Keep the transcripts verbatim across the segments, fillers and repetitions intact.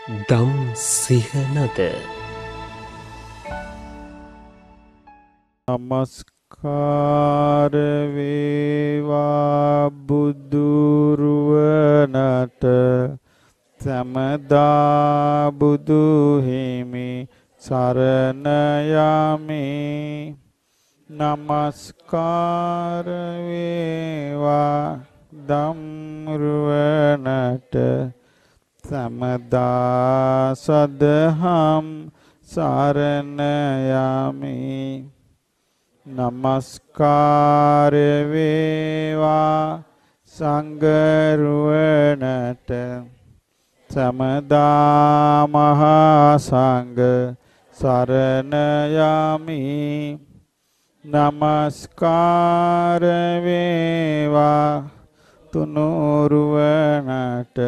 දම් සිහනද නමස්කාර වේවා බුදුරුවනට සමදා බුදු හිමි සරණ යමි. නමස්කාර වේවා ධම්රුවනට සමදා සදහම් සරණ යමි. නමස්කාර වේවා සංඝරුවනට සමදා මහා සංඝ සරණ යමි. නමස්කාර වේවා තුනුරුවනට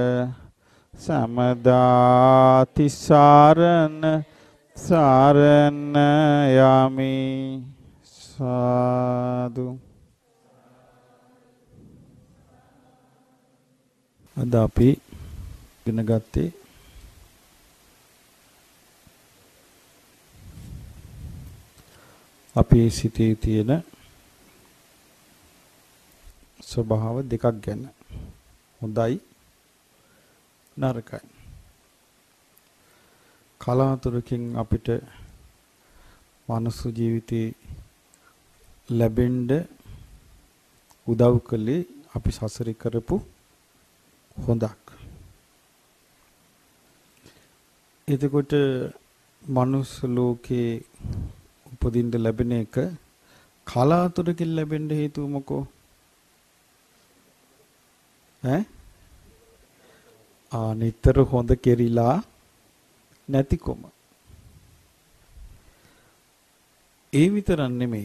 සමදා තිසරණ සරණ යමි. සාදු. අද අපි ඉගෙන ගත්තේ අපේ සිතේ තියෙන ස්වභාව දෙකක් ගැන. හොඳයි නරකයි. කලාතුරකින් අපිට මනුස්ස ජීවිතේ ලැබෙන්න උදව් කළේ අපි සසරේ කරපු හොඳක්. එතකොට මනුස්ස ලෝකේ උපදින්න ලැබෙන එක කලාතුරකින් ලැබෙන්න හේතුව මොකෝ? ඈ? ආ නිතර හොඳ කෙරිලා නැතිකොම. ඒ විතරක් නෙමෙයි.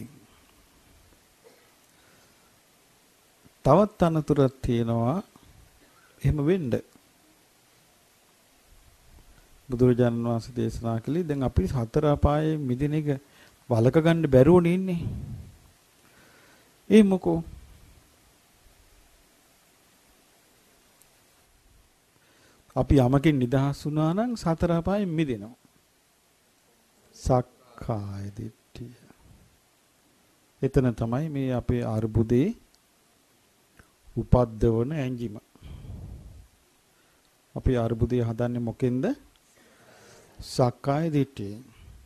තවත් අනතුරක් තියෙනවා එහෙම වෙන්න. බුදුරජාණන් වහන්සේ දේශනා කළේ දැන් අපි හතර අපායේ මිදින එක වලක ගන්න බැරුවනේ ඉන්නේ. ඒ මොකෝ? අපි යමකින් නිදහස් වුණා නම් සතර අපායෙන් මිදෙනවා. සක්කාය දිට්ඨිය. එතන තමයි මේ අපේ අර්බුදේ උපද්දවන ඇංජිම. අපි අර්බුදේ හදන්නේ මොකෙන්ද? සක්කාය දිට්ඨිය.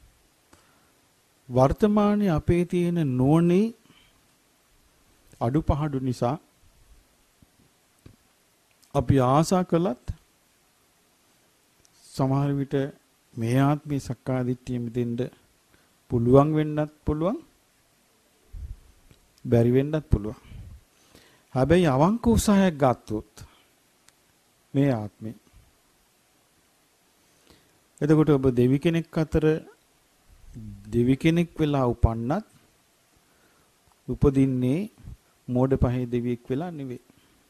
වර්තමානයේ අපේ තියෙන නුවණේ අඩුපහඩු නිසා අපි ආසා කළත් සමහර විට මේ ආත්මේ සක්කාය දිට්ඨිය මිදෙන්න පුළුවන් වෙන්නත් පුළුවන් බැරි වෙන්නත් පුළුවන්. හැබැයි අවංක උත්සාහයක් ගත්තොත් මේ ආත්මේ එතකොට ඔබ දෙවි කෙනෙක් අතර දෙවි කෙනෙක් වෙලා උපන්නත් උපදින්නේ මෝඩ පහේ දෙවියෙක් වෙලා නෙවෙයි.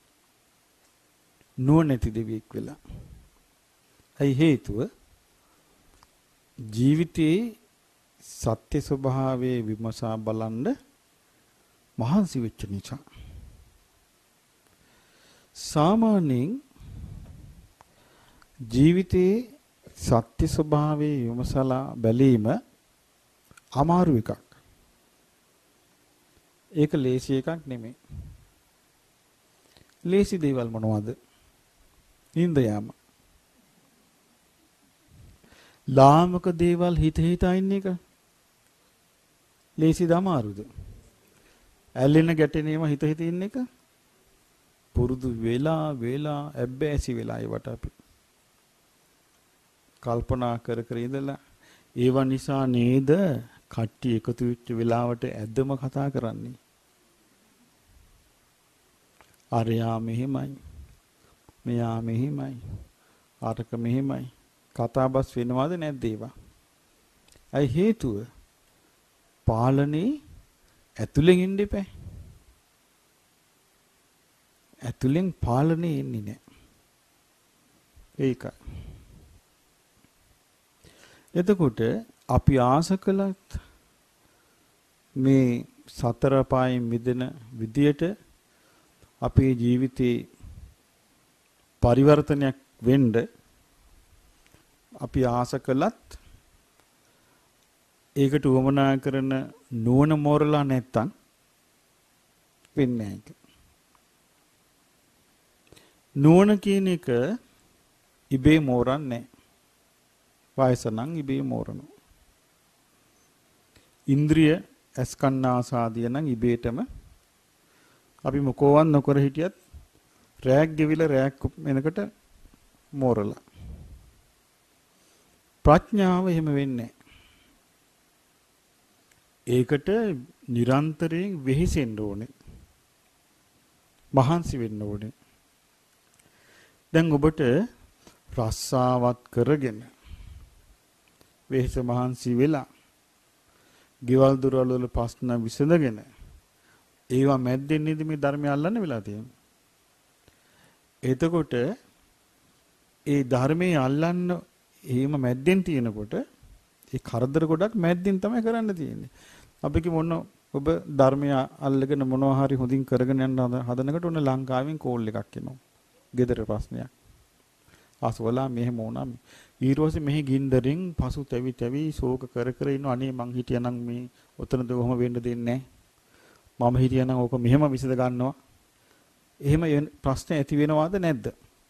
නුවණැති දෙවියෙක් වෙලා. ඒ හේතුව ජීවිතයේ සත්‍ය ස්වභාවයේ විමසා බලන්න මහන්සි වෙච්ච නිසා. සාමාන්‍යයෙන් ජීවිතයේ සත්‍ය ස්වභාවයේ විමසලා බැලීම අමාරු එකක්. ඒක ලේසි එකක් නෙමෙයි. ලේසි දේවල් මොනවද? නින්ද යාම. ලාමක දේවල් හිත හිතා ඉන්න එක ලේසිද අමාරුද? ඇලෙන ගැටෙන ඒවා හිත හිත ඉන්න එක පුරුදු වෙලා වෙලා ඇබ්බැසි වෙලා ඒවට අපි කල්පනා කර කර ඉඳලා ඒව නිසා නේද කට්ටිය එකතු වෙච්ච වෙලාවට ඇද්දම කතා කරන්නේ. අරයා මෙහෙමයි මෙයා මෙහෙමයි අරක මෙහෙමයි කතාබස් වෙනවද නැද්ද ඒවා? අයි හේතුව පාලනේ ඇතුලෙන් ඉන්න එපා. ඇතුලෙන් පාලනේ එන්නේ නැහැ. ඒකයි. එතකොට අපි ආස කළත් මේ සතර පායෙන් මිදෙන විදියට අපේ ජීවිතේ පරිවර්තනයක් වෙන්න අපි ආස කළත් ඒකට උවමනා කරන නුවණ මෝරලා නැත්තම් වෙන්නේ නැහැ. නුවණ කියන එක ඉබේ මෝරන්නේ නැහැ. වයස නම් ඉබේ මෝරනවා. ඉන්ද්‍රිය අස්කන්නාසාදිය නම් ඉබේටම අපි මොකෝවත් නොකර හිටියත් රැයක් ගෙවිලා රැයක් එනකට මෝරලා. ප්‍රඥාව එහෙම වෙන්නේ ඒකට නිරන්තරයෙන් වෙහෙසෙන්න ඕනේ. මහන්සි වෙන්න ඕනේ. දැන් ඔබට රස්සාවත් කරගෙන වෙහෙස මහන්සි වෙලා ගෙවල් දොරවල් වල ප්‍රශ්න විසඳගෙන ඒවා මැද්දෙන් නේද මේ ධර්මය අල්ලන්න වෙලා තියෙන්නේ. එතකොට ඒ ධර්මයේ අල්ලන්න එහෙම මැද්දෙන් තියෙනකොට ඒ කරදර ගොඩක් මැද්දෙන් තමයි කරන්න තියෙන්නේ. අපි කි මොන ඔබ ධර්මය අල්ලගෙන මොනවා හරි හොඳින් කරගෙන යන හදනකොට ඔන්න ලංකාවෙන් කෝල් එකක් එනවා. ගෙදර ප්‍රශ්නයක්. ආසවලා මෙහෙම වුණා. ඊරෝසේ මෙහි ගින්දරින් පසු තැවි තැවි ශෝක කර කර ඉන්න අනේ මං හිටියනම් මේ ඔතනද ඔහම වෙන්න දෙන්නේ නැහැ. මම හිටියනම් ඕක මෙහෙම විසඳ ගන්නවා. එහෙම ප්‍රශ්න ඇති වෙනවද නැද්ද?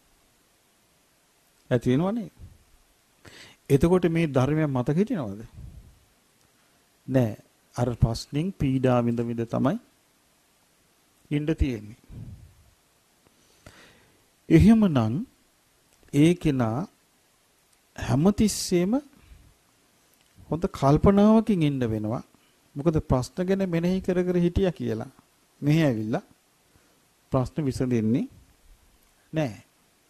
ඇති වෙනවනේ. එතකොට මේ ධර්මය මතක හිටිනවද? නෑ. අර ප්‍රශ්نين පීඩා විඳ විඳ තමයි ඉන්න තියෙන්නේ. එහෙමනම් ඒ කෙනා හැමතිස්සෙම හොඳ කල්පනාවකින් ඉන්න වෙනවා. මොකද ප්‍රශ්න ගැන මෙනෙහි කර කර හිටියා කියලා. මෙහෙ ඇවිල්ලා ප්‍රශ්න විසඳෙන්නේ නැහැ.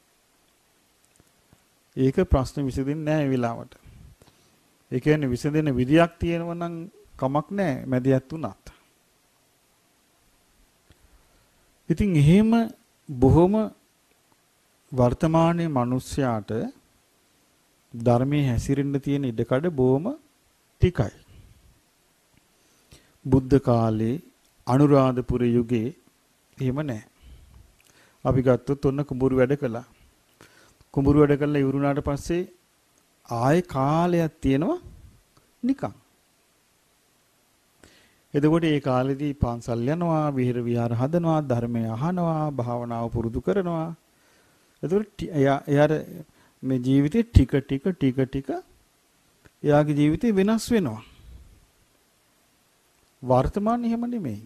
ඒක ප්‍රශ්න විසඳෙන්නේ නැහැ ඒ වෙලාවට. ඒ කියන්නේ විසඳෙන විදියක් තියෙනවා නම් කමක් නැහැ මැදිහත් උනත්. ඉතින් එහෙම බොහොම වර්තමානයේ මිනිස්යාට ධර්මයේ හැසිරෙන්න තියෙන ඉඩකඩ බොහොම ටිකයි. බුද්ධ කාලේ අනුරාධපුර යුගයේ එහෙම නැහැ. අපි ගත්තොත් ඔන්න කුඹුරු වැඩ කළා. කුඹුරු වැඩ කළා ඉවරුණාට පස්සේ ආයේ කාලයක් තියෙනවා නිකන්. එතකොට ඒ කාලෙදී පන්සල් යනවා, විහෙර විහාර හදනවා, ධර්මය අහනවා, භාවනාව පුරුදු කරනවා. එතකොට එයාට මේ ජීවිතේ ටික ටික ටික ටික එයාගේ ජීවිතේ වෙනස් වෙනවා. වර්තමානයේ එහෙම නෙමෙයි.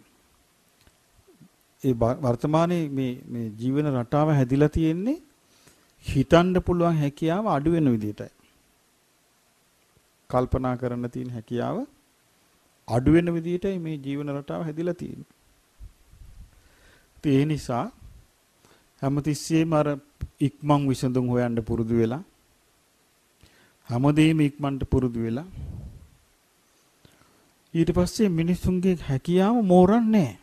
ඒ වර්තමානයේ මේ මේ ජීවන රටාව හැදිලා තියෙන්නේ හිතන්න පුළුවන් හැකියාව අඩු වෙන විදිහටයි. කල්පනා කරන්න තියෙන හැකියාව අඩු වෙන විදිහටයි මේ ජීවන රටාව හැදිලා තියෙන්නේ. ඒ නිසා හැමතිස්සෙම අර ඉක්මන් විසඳුම් හොයන්න පුරුදු වෙලා හැමදේම ඉක්මනට පුරුදු වෙලා ඊට පස්සේ මිනිසුන්ගේ හැකියාව මෝරන්නේ නැහැ.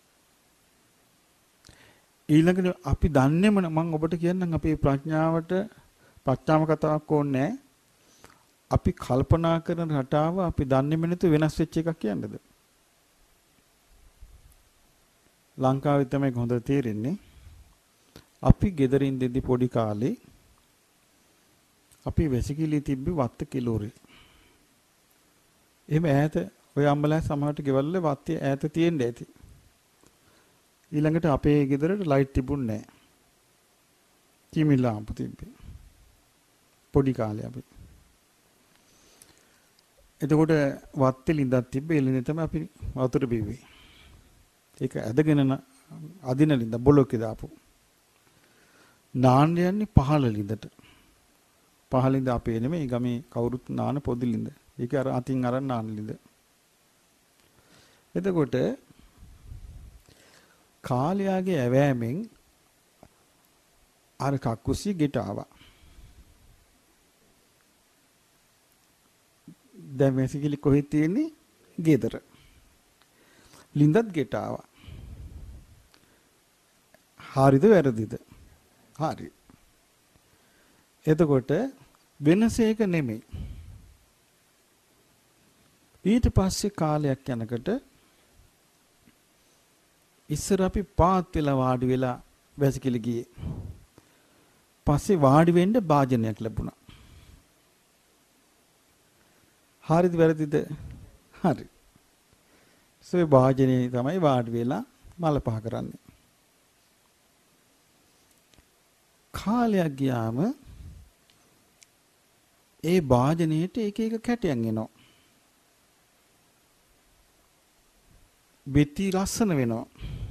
ඊළඟට අපි දන්නේම මම ඔබට කියන්නම් අපේ ප්‍රඥාවට ප්‍රඥාව කතාවක් ඕනේ නැහැ. අපි කල්පනා කරන රටාව අපි දන්නේම නැතු වෙනස් වෙච්ච එකක් කියන්නද? ලංකාවේ තමයි හොඳ තේරෙන්නේ. අපි ගෙදරින් දෙදි පොඩි කාලේ අපි වැසිකිලි තිබ්බි වත්ත කිලෝරේ. එහෙම ඈත ඔය අම්මලා සමහරට ගෙවල් වල වත්තේ ඈත තියෙන්න ඇති. ඊළඟට අපේ ගෙදරට ලයිට් තිබුණේ නැහැ. කිමි ලාම්පු තිබ්බේ. පොඩි කාලේ අපි. එතකොට වත්තේ ලිඳක් තිබ්බේ. ඒ ලිඳ තමයි අපි වතුර බිව්වේ. ඒක ඇදගෙන අදින ලිඳ බොලොක්කේ දාපු. නාන්න යන්නේ පහළ ලිඳට. පහළ ලිඳ අපේ නෙමෙයි ගමේ කවුරුත් නාන පොඩි ලිඳ. ඒක අර අතින් අරන් නාන ලිඳ. එතකොට කාලයාගේ ඇවෑමෙන් අර කක්කුසිය ගෙට ආවා. දැන් වැසිකිලි කොහෙද තියෙන්නේ? ගෙදර. ලිඳත් ගෙට ආවා. හරිද වැරදිද? හරි. එතකොට වෙනසේක නෙමෙයි. ඊට පස්සේ කාලයක් යනකොට ඉස්සර අපි පාත් වෙලා වාඩි වෙලා වැසිකිලි ගියේ. පස්සේ වාඩි වෙන්න භාජනයක් ලැබුණා. හරිද වැරදිද? හරි. සෝ වාජනේ තමයි වාඩි වෙලා මල පහ කරන්නේ. කාලයක් ගියාම ඒ වාජනේට එක එක කැටයන් එනවා. බෙති ලස්සන වෙනවා.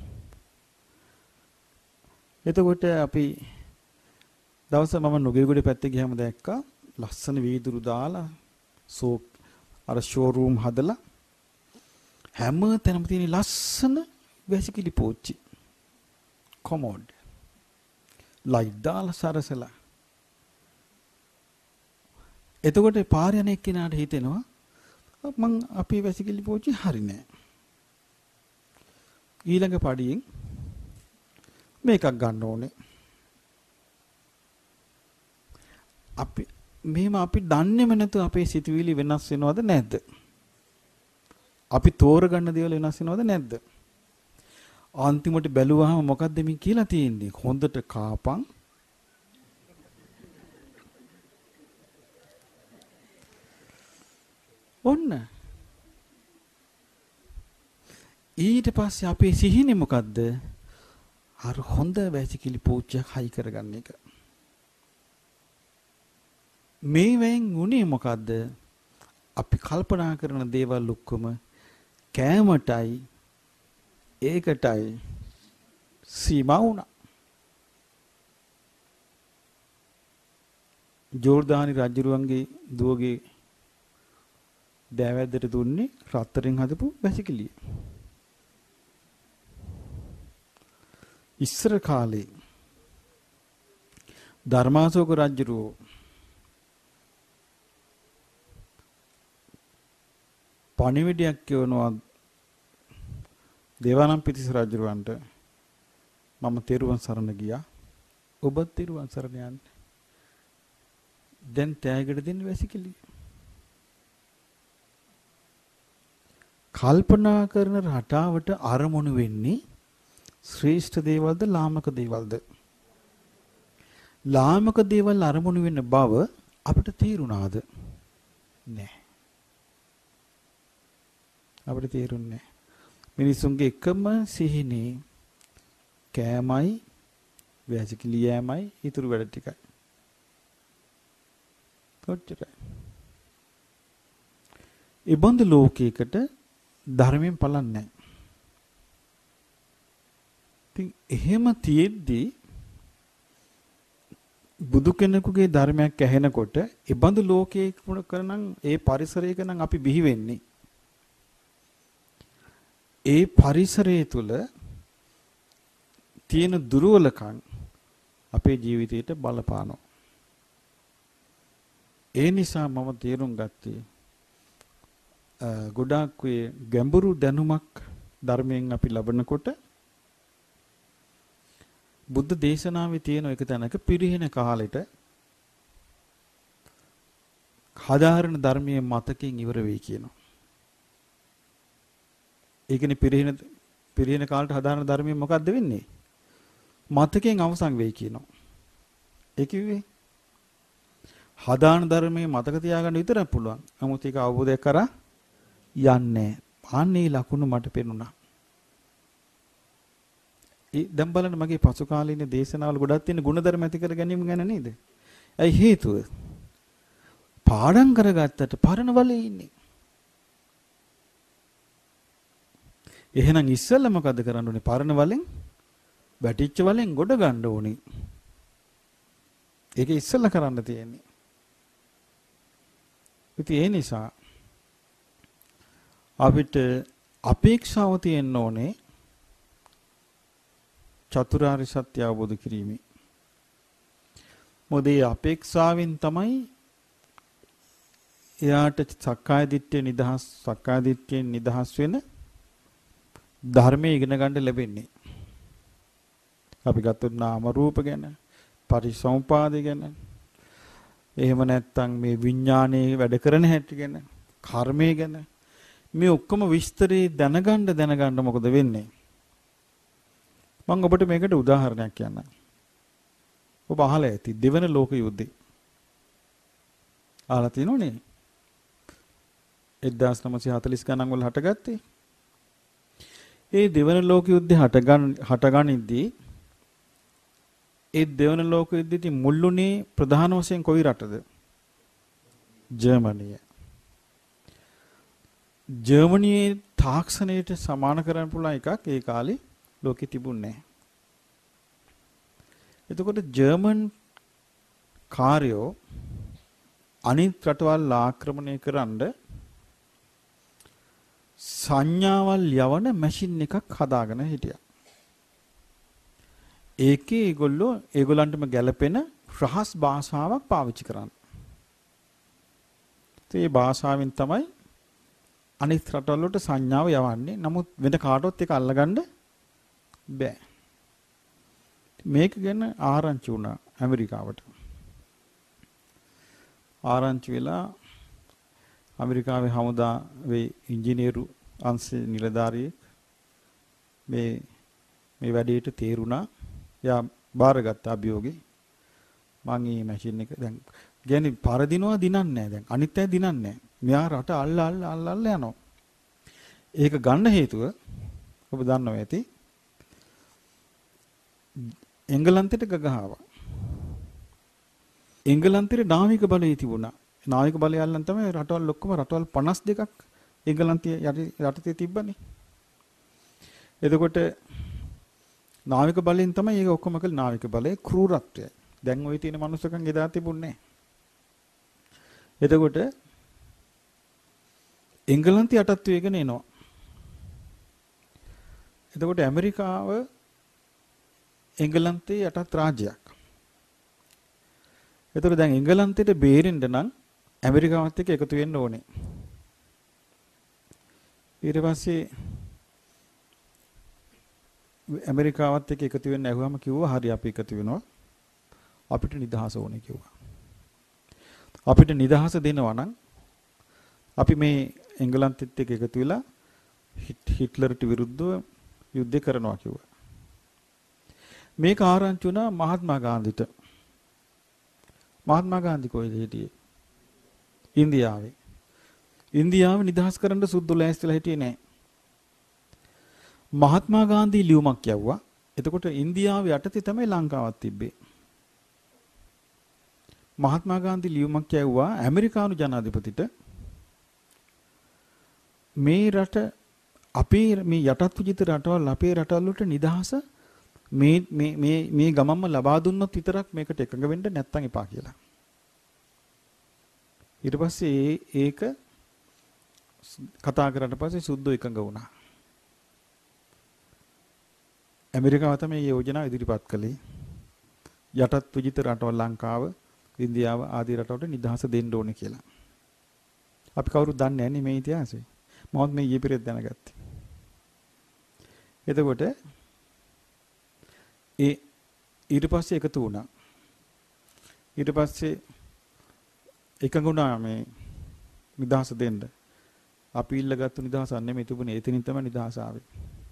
එතකොට අපි දවස මම නුගේගොඩ පැත්තේ ගියාම දැක්කා ලස්සන වීදුරු දාලා සෝ අර ෂෝරූම් හදලා හැම තැනම තියෙන ලස්සන වැසිකිලි පෝච්චි කොමෝඩ් ලයිට් දාලා සරසලා. එතකොට පාරේ යන එක්කෙනාට හිතෙනවා මං අපේ වැසිකිලි පෝච්චි හරි නෑ. ඊළඟ පඩියෙන් මේකක් ගන්න ඕනේ. අපි මෙහෙම අපි දන්නේම නැතුව අපේ සිතුවිලි වෙනස් වෙනවද නැද්ද? අපි තෝරගන්න දේවල් වෙනස් වෙනවද නැද්ද? අන්තිමට බැලුවාම මොකද්ද මේ කියලා තියෙන්නේ? හොඳට කාපන්. ඔන්න. ඊට පස්සේ අපේ සිහිනේ මොකද්ද? අර හොඳ වැසිකිලි පූච්චයක් හයි කරගන්න එක. මේ වෙන් උනේ මොකද්ද? අපි කල්පනා කරන දේවල් ඔක්කොම කෑමටයි ඒකටයි සීමා වුණා. ජෝර්දානි රජුරුවන්ගේ දුවගේ දෑවැද්දට දුන්නේ රත්තරන් හදපු වැසිකිළිය. ඉස්සර කාලේ ධර්මාශෝක රජුරුවෝ පණිවිඩයක් කියවනවා දේවානම්පියතිස්ස රජුරවන්ට මම තෙරුවන් සරණ ගියා ඔබ තෙරුවන් සරණ යන්න දැන් තෑගට දෙන්න වැසිකිලි. කල්පනා කරන රටාවට අරමුණු වෙන්නේ ශ්‍රේෂ්ඨ දේවල්ද ලාමක දේවල්ද? ලාමක දේවල් අරමුණු වෙන බව අපිට තේරුණාද? නැහැ. අපිට තේරුන්නේ නැහැ. මිනිසුන්ගේ එකම සිහිනේ කෑමයි වැසිකිලි යෑමයි ඊතුරු වැඩ ටිකයි. කොච්චරයි. ඒ බඳු ලෝකයකට ධර්මයෙන් පලන්නේ නැහැ. ඉතින් එහෙම තියෙද්දි බුදු කෙනෙකුගේ ධර්මයක් ඇහෙනකොට ඒ බඳු ලෝකයක කරනනම් ඒ පරිසරයක නම් අපි බිහි වෙන්නේ. ඒ පරිසරය තුල තියෙන දුර්වලකම් අපේ ජීවිතයට බලපානවා. ඒ නිසා මම තේරුම් ගත්තේ ගොඩාක් ගැඹුරු දැනුමක් ධර්මයෙන් අපි ලබනකොට බුද්ධ දේශනාවේ තියෙන එක තැනක පිරිහෙන කාලෙට හදාරණ ධර්මයේ මතකයෙන් ඉවර වෙයි කියනවා. ඒ කියන්නේ පිරිහෙන පිරිහෙන කාලට හදාරණ ධර්මයේ මොකද්ද වෙන්නේ? මතකයෙන් අවසන් වෙයි කියනවා. ඒ කිව්වේ හදාරණ ධර්මයේ මතක තියාගන්න විතරක් පුළුවන්. නමුත් ඒක අවබෝධය කරා යන්නේ. අනේ ලකුණු මට පෙනුණා. ඒ දැන් බලන්න මගේ පසු කාලීන දේශනාවල ගොඩක් තියෙන ಗುಣධර්ම ඇති කර ගැනීම ගැන නේද? ඇයි හේතුව? පාඩම් කරගත්තට පරණ වලේ ඉන්නේ. එහෙනම් ඉස්සෙල්ලා මොකද කරන්න ඕනේ? පරණ වලෙන් වැටිච්ච වලෙන් ගොඩ ගන්න ඕනේ. ඒක ඉස්සෙල්ලා කරන්න තියෙන්නේ. ඉතින් ඒ නිසා අපිට අපේක්ෂාව තියෙන්න ඕනේ චතුරාර්ය සත්‍ය අවබෝධ කිරීමේ. මොකද මේ අපේක්ෂාවෙන් තමයි එයාට සක්කාය දිට්ඨිය නිදහස් සක්කාය දිට්ඨියෙන් නිදහස් වෙන ධර්මයේ ඉගෙන ගන්න ලැබෙන්නේ. අපි ගත්තොත් නාම රූප ගැන, පරිසම්පාදය ගැන, එහෙම නැත්නම් මේ විඥානයේ වැඩ කරන හැටි ගැන, කර්මය ගැන මේ ඔක්කොම විස්තරේ දැනගන්න දැනගන්න මොකද වෙන්නේ? මම ඔබට මේකට උදාහරණයක් කියන්නම්. ඔබ අහලා ඇති දෙවන ලෝක යුද්ධේ. අහලා තියෙනවනේ. එක්දාස් නවසිය හතළිස් ගණන් වල හටගත්තේ. ඒ දෙවන ලෝක යුද්ධය හටගන් හටගනිද්දී ඒ දෙවන ලෝක යුද්ධෙදී මුල්ුණේ ප්‍රධාන වශයෙන් කොයි රටද? ජර්මනිය. ජර්මනියේ තාක්ෂණයට සමාන කරන්න පුළුවන් එකක් ඒ කාලේ ලෝකෙ තිබුණේ නැහැ. එතකොට ජර්මන් කාර්යෝ අනිත් රටවල් ආක්‍රමණය කරන්න සංඥාවල් යවන මැෂින් එකක් හදාගෙන හිටියා. ඒකේ ඒගොල්ලෝ ඒගොල්ලන්ටම ගැළපෙන රහස් භාෂාවක් පාවිච්චි කරන්නේ. ඒ භාෂාවෙන් තමයි අනිත් රටවල් වලට සංඥාව යවන්නේ. නමුත් වෙන කාටවත් ඒක අල්ලගන්න බෑ. මේක ගැන ආරංචි වුණා ඇමරිකාවට. ආරංචි වෙලා ඇමරිකාවේ හමුදාවේ ඉංජිනේරු අංශේ නිලධාරියෙක් මේ මේ වැඩේට තේරුණා. යා බාරගත්ත අභියෝගේ. මං මේ මැෂින් එක දැන් කියන්නේ පරදිනවා දිනන්නේ නැහැ දැන්. අනිත් අය දිනන්නේ නැහැ. මෙයා රට අල්ල අල්ල අල්ල අල්ල යනවා. ඒක ගන්න හේතුව ඔබ දන්නවා ඇති. එංගලන්තයට ගගහාවා. එංගලන්තේ නාවික බලය තිබුණා. නාවික බලය අල්ලන් තමයි රටවල් ඔක්කොම රටවල් පනස් දෙකක් එංගලන්තයේ යටතේ තිබ්බනේ. එතකොට නාවික බලයෙන් තමයි ඒක ඔක්කොම කළ නාවික බලයේ ක්‍රූරත්වය. දැන් ওই තියෙන මනුස්සකම් එදා තිබුණේ නැහැ. එතකොට එංගලන්තය යටත් වෙගෙන එනවා. එතකොට ඇමරිකාව එංගලන්තයේ යටත් රාජ්‍යයක්. එතකොට දැන් එංගලන්තයට බේරෙන්න නම් ඇමරිකාවත් එක්ක එකතු වෙන්න ඕනේ. ඊට පස්සේ ඇමරිකාවත් එක්ක එකතු වෙන්න ඇහුවම කිව්වා හරි අපි එකතු වෙනවා. අපිට නිදහස ඕනේ කිව්වා. අපිට නිදහස දෙනවා නම් අපි මේ එංගලන්තෙත් එක්ක එකතු වෙලා හිට්ලර්ට විරුද්ධව යුද්ධ කරනවා කිව්වා. මේක ආරංචි වුණා මහත්මා ගාන්ධිට. මහත්මා ගාන්ධි කොහෙද හිටියේ? ඉන්දියාවේ. ඉන්දියාව නිදහස් කරන්න සුද්දු ලෑස්තිලා හිටියේ නැහැ. මහත්මා ගාන්ධි ලියුමක් යවුවා. එතකොට ඉන්දියාව යටතේ තමයි ලංකාවක් තිබ්බේ. මහත්මා ගාන්ධි ලියුමක් යවුවා ඇමරිකානු ජනාධිපතිට මේ රට අපේ මේ යටත් විජිත රටවල් අපේ රටවල් වලට නිදහස මේ මේ මේ මේ ගමම්ම ලබා දුන්නොත් විතරක් මේකට එකඟ වෙන්න නැත්තම් එපා කියලා. ඊට පස්සේ ඒක කතා කරලා පස්සේ සුද්දෝ එකඟ වුණා. ඇමරිකාව තමයි මේ යෝජනාව ඉදිරිපත් කළේ. යටත් විජිත රටවල් ලංකාව, ඉන්දියාව ආදී රටවලට නිදහස දෙන්න ඕනේ කියලා. අපි කවුරුත් දන්නේ නැහැ නේ මේ ඉතිහාසය. මමත් මේ ඊයේ පෙරේද දැනගත්තේ. එතකොට ඒ ඊට පස්සේ එකතු වුණා. ඊට පස්සේ එකඟ වුණා මේ නිදහස දෙන්න. අපි ඉල්ලගත්තු නිදහසක් නෙමෙයි තිබුණේ. එතනින් තමයි නිදහස ආවේ.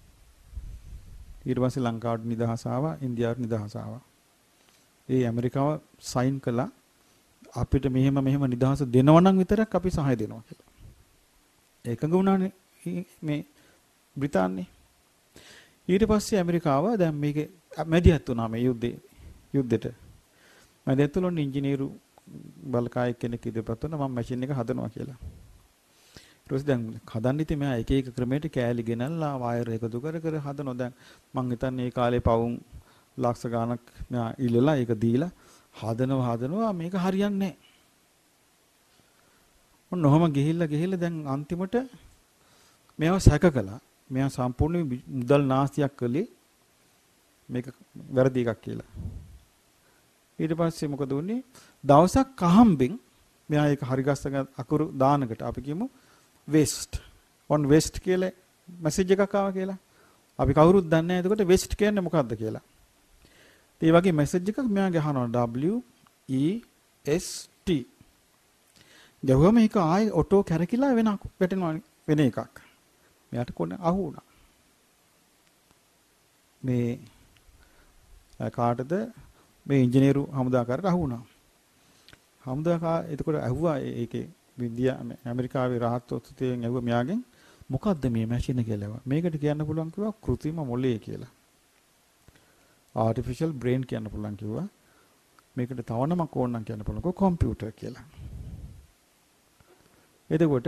ඊට පස්සේ ලංකාවට නිදහස ආවා, ඉන්දියාවට නිදහස ආවා. ඒ ඇමරිකාව සයින් කළා අපිට මෙහෙම මෙහෙම නිදහස දෙනවා නම් විතරක් අපි සහාය දෙනවා කියලා. එකඟ වුණානේ මේ බ්‍රිතාන්‍යය. ඊට පස්සේ ඇමරිකාව දැන් මේකේ මැදිහත් වුණා මේ යුද්ධේ යුද්ධෙට. මැදිහත් වුණොත් ඉංජිනේරු බලකායෙක් කෙනෙක් ඉදපත් වුණා මම මැෂින් එක හදනවා කියලා. ඊට පස්සේ දැන් හදන්න ඉතින් මෙයා එක එක ක්‍රමයකට කෑලි ගෙනල්ලා වයර් එකතු කර කර හදනවා. දැන් මං හිතන්නේ මේ කාලේ පවුම් ලක්ෂ ගණක් මෙයා ඉල්ලලා ඒක දීලා හදනවා හදනවා මේක හරියන්නේ නැහැ. ඔන්න ඔහම ගිහිල්ලා ගිහිල්ලා දැන් අන්තිමට මෙයාව සැක කළා. මෙයා සම්පූර්ණ මුදල් නාස්තියක් කළේ මේක වැරදි එකක් කියලා. ඊට පස්සේ මොකද වුනේ? දවසක් කහම්බෙන් මෙයා ඒක හරි ගස්සක අකුරු දානකට අපි කියමු වෙස්ට් on වෙස්ට් කියලා මැසේජ් එකක් ආවා කියලා. අපි කවුරුත් දන්නේ නැහැ එතකොට වෙස්ට් කියන්නේ මොකක්ද කියලා. ඒ වගේ මැසේජ් එකක් මෙයාගේ අහනවා W E S T. ගහුවම මේක ආයේ ඔටෝ කැරකිලා වෙන වැටෙනවා වෙන එකක්. මෙයාට කොන අහු වුණා. මේ කාටද මේ ඉංජිනේරු හමුදාකාරට අහු වුණා. හමුදාකා එතකොට ඇහුවා ඒකේ ඉන්දියා ඇමරිකාවේ රහත්වතුතෙන් ඇහුවා මෙයාගෙන් මොකද්ද මේ මැෂින් එක කියලා. මේකට කියන්න පුළුවන් කිව්වා කෘත්‍රිම මොළය කියලා. artificial brain කියන්න පුළුවන් කිව්වා. මේකට තව නමක් ඕන නම් කියන්න පුළුවන් කම්පියුටර් කියලා. එතකොට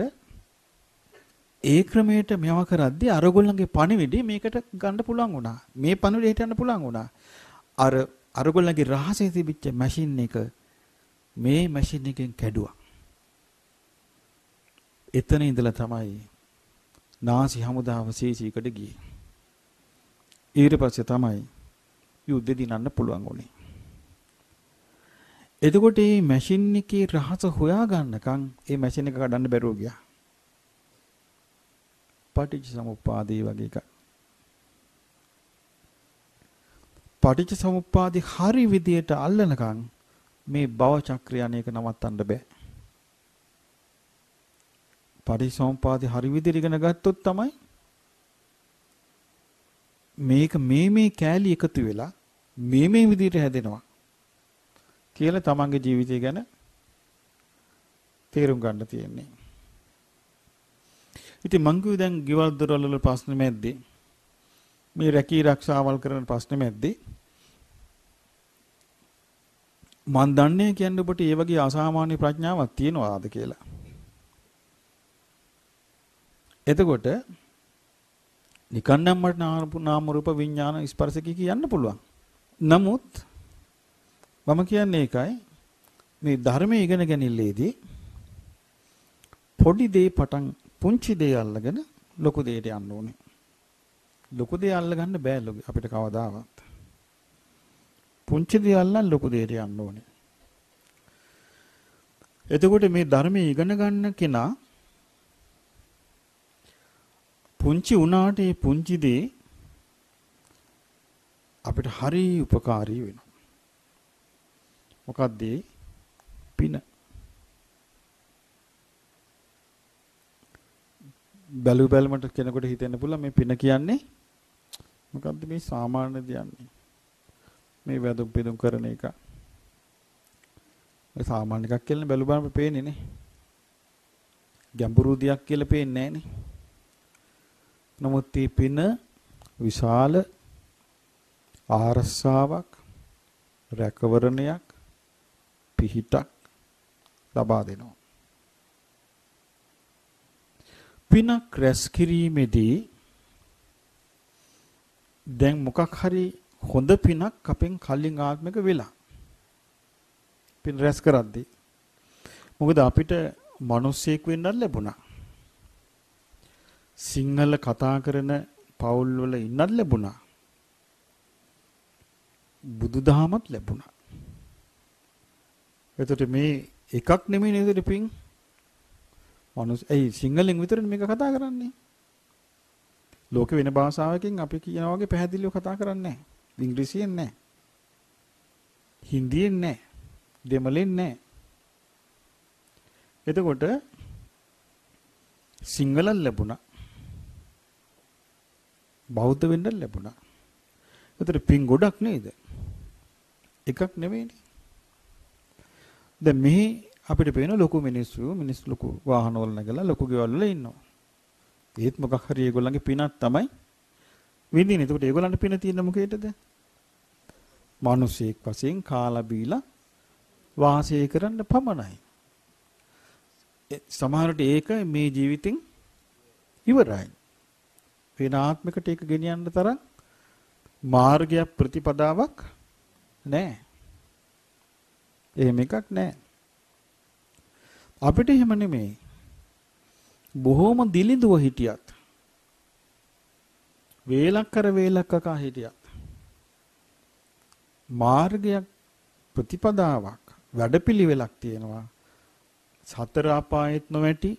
ඒ ක්‍රමයට මේවා කරද්දී අරගොල්ලන්ගේ පණිවිඩය මේකට ගන්න පුළුවන් වුණා. මේ පණිවිඩය හිටන්න පුළුවන් වුණා. අර අරගොල්ලන්ගේ රහසේ තිබිච්ච මැෂින් එක මේ මැෂින් එකෙන් කැඩුවා. එතන ඉඳලා තමයි නාසි හමුදාව සීසීකට ගියේ. ඊට පස්සේ තමයි යුද්ධෙ දිනන්න පුළුවන් වුණේ. එතකොට මේ මැෂින් එකේ රහස හොයා ගන්නකම් මේ මැෂින් එක කඩන්න බැරුව ගියා. පටිච්ච සමුප්පාදේ වගේ එකක්. පටිච්ච සමුප්පාදේ හරි විදියට අල්ලනකම් මේ භව චක්‍රය අනේක නවත්තන්න බෑ. පටිච්ච සමුප්පාදේ හරි විදියට ඉගෙන ගත්තොත් තමයි මේක මේ මේ කෑලි එකතු වෙලා මේ මේ විදියට හැදෙනවා කියලා තමන්ගේ ජීවිතය ගැන තේරුම් ගන්න තියෙන්නේ. ඉතින් මං කිව්ව දැන් ගෙවල් දොරවල් වල ප්‍රශ්න මැද්දේ මේ රැකී ආරක්ෂාවල් කරන ප්‍රශ්න මැද්දේ මන් දන්නේ කියන්නේ ඔබට මේ වගේ අසාමාන්‍ය ප්‍රඥාවක් තියෙනවාද කියලා. එතකොට නිකන් නම් මට නාම රූප විඥාන ස්පර්ශ කියන්න පුළුවන්. නමුත් මම කියන්නේ ඒකයි මේ ධර්මයේ ඉගෙන ගැනීමේදී පොඩි දේ පටන් පුංචි දේ අල්ලගෙන ලොකු දෙයට යන්න ඕනේ. ලොකු දේ අල්ලගන්න බෑ අපිට කවදාවත්. පුංචි දේ අල්ලන් ලොකු දෙයට යන්න ඕනේ. එතකොට මේ ධර්මයේ ඉගෙන ගන්න කෙනා පුංචි උනාට මේ පුංචි දේ අපිට හරි උපකාරී වෙනවා. මොකක්ද පින? බැලු බැලමට කෙනෙකුට හිතෙන්න පුළුවන් මේ පින කියන්නේ මොකක්ද මේ සාමාන්‍ය දෙයක් මේ වැදුම් පිදුම් කරන එක. මේ සාමාන්‍ය එකක් කියලා බැලු බැලමට පේන්නේ නේ. ගැඹුරු දෙයක් කියලා පේන්නේ නැහැ නේ. නමුත් මේ පින විශාල ආරස්සාවක් රැකවරණයක් පිහිටක් ලබා දෙනවා. පිනක් රැස් කිරීමේදී දැන් මොකක් හරි හොඳ පිනක් අපෙන් කලින් ආත්මික වෙලා පින් රැස් කරද්දී මොකද අපිට මිනිස්සෙක් වෙන්නත් ලැබුණා. සිංහල කතා කරන පවුල් වල ඉන්නත් ලැබුණා. බුදුදහමත් ලැබුණා. එතකොට මේ එකක් නෙමෙයි නේද පින්? මනුස්ස ඒ සිංහලෙන් විතරනේ මේක කතා කරන්නේ. ලෝකෙ වෙන භාෂාවකින් අපි කියනවා වගේ පැහැදිලිව කතා කරන්නේ නැහැ. ඉංග්‍රීසියෙන් නැහැ. හින්දියෙන් නැහැ. දෙමළෙන් නැහැ. එතකොට සිංහලන් ලැබුණා. බෞද්ධ වෙන්න ලැබුණා. එතකොට පින් ගොඩක් නේද? එකක් නෙමෙයිනේ. දැන් මෙහි අපිට පේන ලොකු මිනිස්සු මිනිස්සු ලොකු වාහන වල නැගලා ලොකු ගෙවල් වල ඉන්නවා. ඒත් මොකක් හරි ඒගොල්ලන්ගේ පිනක් තමයි විඳින්නේ. එතකොට ඒගොල්ලන්ට පින තියෙන මොකේද? මිනිසෙක් වශයෙන් කාලා බීලා වාසය කරන්න පමණයි. සමහරට ඒක මේ ජීවිතෙන් ඉවරයි. වෙන ආත්මිකට ඒක ගෙනියන්න තරම් මාර්ගයක් ප්‍රතිපදාවක් නැහැ. එහෙම එකක් නැහැ. අපිට එහෙම නෙමෙයි. බොහොම දිලිඳුව හිටියත් වේලක් කර වේලක් කකා හිටියත් මාර්ගයක් ප්‍රතිපදාවක් වැඩපිළිවෙලක් තියෙනවා. සතර අපායෙත් නොවැටි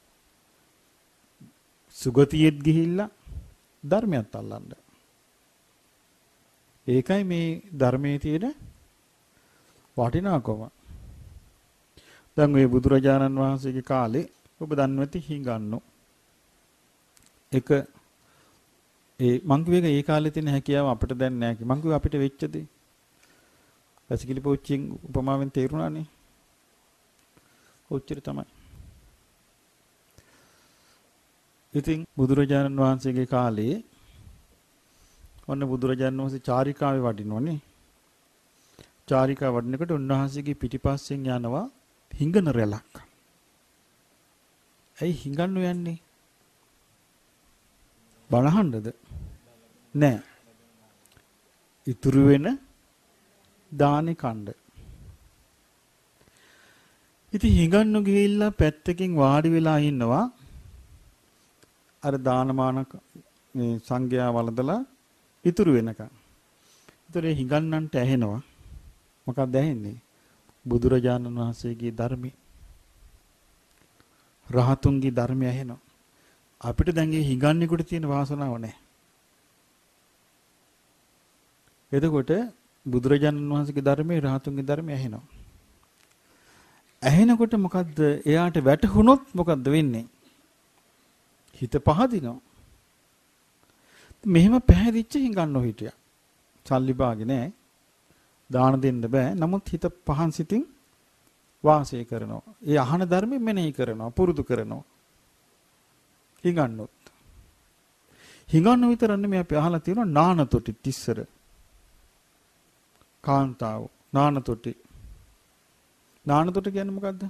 සුගතියෙත් ගිහිල්ලා ධර්මයක් අල්ලන්න. ඒකයි මේ ධර්මයේ තියෙන වටිනාකම. දැන් මේ බුදුරජාණන් වහන්සේගේ කාලේ ඔබ දන්නවති හිඟන්නෝ එක ඒ මං කිව්වේ ඒ කාලේ තියෙන හැකියාව අපිට දැන් නැහැ. මං කිව්වා අපිට වෙච්ච දේ. වැසිකිලි පොච්චින් උපමාවෙන් තේරුණානේ. ඔච්චර තමයි. ඉතින් බුදුරජාණන් වහන්සේගේ කාලේ ඔන්න බුදුරජාණන් වහන්සේ චාරිකාවේ වඩිනෝනේ. චාරිකාව වඩිනකොට උන්වහන්සේගේ පිටිපස්සෙන් යනවා හිඟන රැලක්. ඇයි හිඟන්නු යන්නේ? බලහන්නද? නෑ. ඉතුරු වෙන දානි කණ්ඩ. ඉතින් හිඟන්නු ගිහිල්ලා පැත්තකින් වාඩි වෙලා ඉන්නවා. අර දානමාන මේ සංඝයා වළඳලා ඉතුරු වෙනකන්. ඒතරේ හිඟන්නන්ට ඇහෙනවා. මොකක්ද ඇහෙන්නේ? බුදුරජාණන් වහන්සේගේ ධර්මي. රහතුන්ගේ ධර්මය ඇහෙනවා. අපිට දැන් මේ හිඟන්නෙකුට තියෙන වාසනාව නැහැ. එතකොට බුදුරජාණන් වහන්සේගේ ධර්මයේ රහතුන්ගේ ධර්මය ඇහෙනවා. ඇහෙනකොට මොකද්ද? එයාට වැටහුනොත් මොකද්ද වෙන්නේ? හිත පහදිනවා. මෙහෙම පැහැදිච්ච හිඟන්නෝ හිටියා. සල්ලි බාගේ නෑ. දාන දෙන්න බෑ. නමුත් හිත පහන් සිතින් වාසය කරනවා. ඒ අහන ධර්මෙ මෙනෙහි කරනවා, පුරුදු කරනවා. හිඟන්නොත්. හිඟන්නෝ විතර නෙමෙයි අපි අහලා තියෙනවා නානතොටි තිස්සර. කාන්තාව නානතොටි. නානතොටි කියන්නේ මොකද්ද?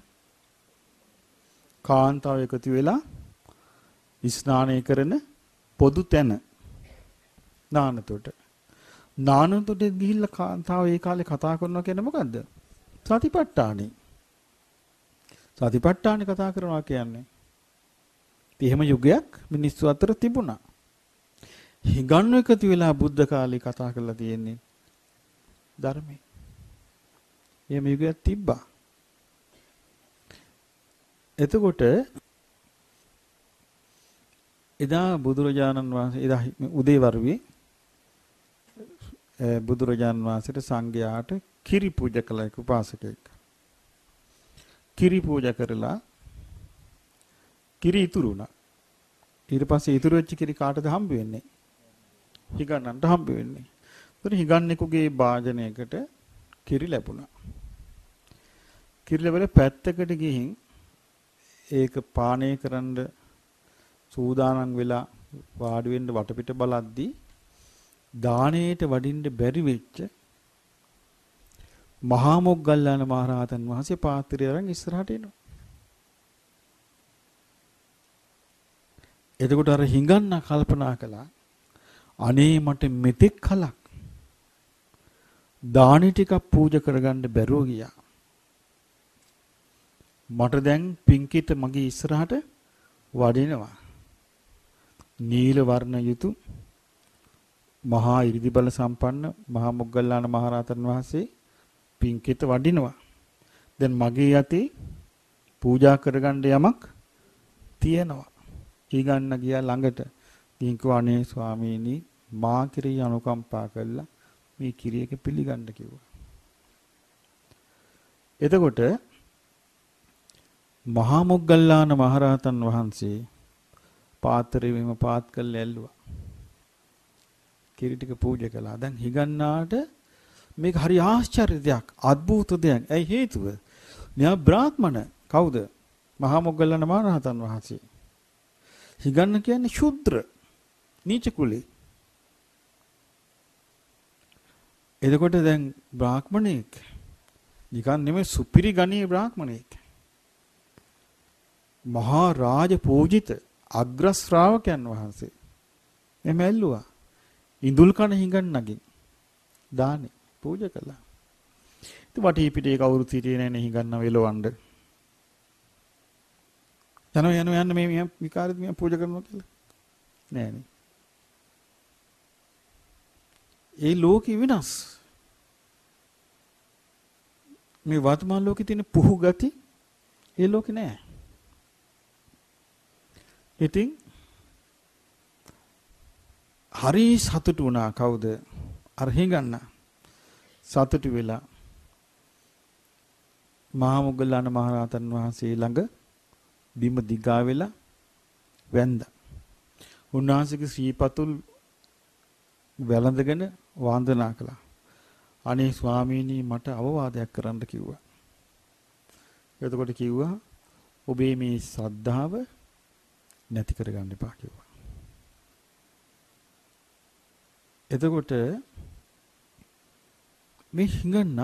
කාන්තාව එකතු වෙලා ස්නානය කරන පොදු තැන. නානතොට. නානතොටේ ගිහිල්ලා කාන්තාව ඒ කාලේ කතා කරනවා කියන්නේ මොකද්ද? සතිපට්ඨානෙ. සතිපට්ඨානෙ කතා කරනවා කියන්නේ. එහෙම යුගයක් මිනිස්සු අතර තිබුණා. හිඟන්නු එකතු වෙලා බුද්ධ කාලේ කතා කරලා තියෙන්නේ ධර්මයේ. එහෙම යුගයක් තිබ්බා. එතකොට එදා බුදුරජාණන් වහන්සේ එදා උදේ වරුවේ බුදුරජාණන් වහන්සේට සංඝයාට කිරි පූජා කළ එක උපාසකෙක්. කිරි පූජා කරලා කිරි ඉතුරු වුණා. ඊට පස්සේ ඉතුරු වෙච්ච කිරි කාටද හම්බ වෙන්නේ? හිඟන්නන්ට හම්බ වෙන්නේ. ඒතර හිඟන්නෙකුගේ වාජනයකට කිරි ලැබුණා. කිරි ලැබලා පැත්තකට ගිහින් ඒක පානය කරන්න සූදානම් වෙලා වාඩි වෙන්න වටපිට බලද්දී දාණයට වඩින්න බැරි වෙච්ච මහා මොග්ගල්ලාන මහරහතන් වහන්සේ පාත්‍රය අරන් ඉස්සරහට එනවා. එතකොට අර හිඟන්න කල්පනා කළා අනේ මට මෙතෙක් කලක් දානි ටිකක් පූජා කරගන්න බැරුව ගියා. මට දැන් පින්කිට මගේ ඉස්සරහට වඩිනවා. නීල වර්ණ යුතු මහා ඉරිදි බල සම්පන්න මහා මොග්ගල්ලාන මහරහතන් වහන්සේ පින්කිට වඩිනවා. දැන් මගේ යතේ පූජා කරගන්න යමක් තියෙනවා. ඊගන්න ගියා ළඟට. කිංකෝ අනේ ස්වාමීනි මා කිරී අනුකම්පා කළා මේ කිරියක පිළිගන්න කිව්වා. එතකොට මහා මොග්ගල්ලාන මහරහතන් වහන්සේ පාත්‍රෙම පාත් කළා ඇල්ලුවා. කිරි ටික පූජා කළා. දැන් හිගන්නාට මේක හරි ආශ්චර්ය දෙයක්, අద్భుත දෙයක්. ඇයි හේතුව? මෙයා බ්‍රාහ්මණ. කවුද? මහා මොග්ගල්ලාන මහරහතන් වහන්සේ. හිගන්න කියන්නේ ශුද්‍ර, නීච කුලේ. එතකොට දැන් බ්‍රාහ්මණෙක් නිකන් නෙමෙයි සුපිරි ගණී බ්‍රාහ්මණෙක්. මහා රාජ පූජිත අග්‍ර ශ්‍රාවකයන් වහන්සේ. එමෙ ඇල්ලුවා. ඉඳුල් කන හිඟන්නගෙන් දානේ පූජා කළා. ඉතින් වටේ පිටේ කවුරුත් හිටියේ නැහැ නේ හිඟන්න වෙලවන්න. යනවා යනවා යන්න මේ විකාරෙත් මේ පූජා කරනවා කියලා. නෑනේ. ඒ ලෝකෙ විනාශ. මේ වර්තමාන ලෝකෙ තියෙන පුහු ගති ඒ ලෝකෙ නෑ. ඉතින් හරි සතුටු වුණා කවුද? අර හිඟන්න. සතුටු වෙලා මහා මොග්ගල්ලාන මහරහතන් වහන්සේ ළඟ බිම දිගා වෙලා වැන්දා. උන්වහන්සේගේ ශ්‍රීපතුල් වැළඳගෙන වන්දනා කළා. අනේ ස්වාමීනි මට අවවාදයක් කරන්න කිව්වා. එතකොට කිව්වා ඔබේ මේ ශ්‍රද්ධාව නැති කරගන්න එපා කිව්වා. එතකොට මේ හිඟන්න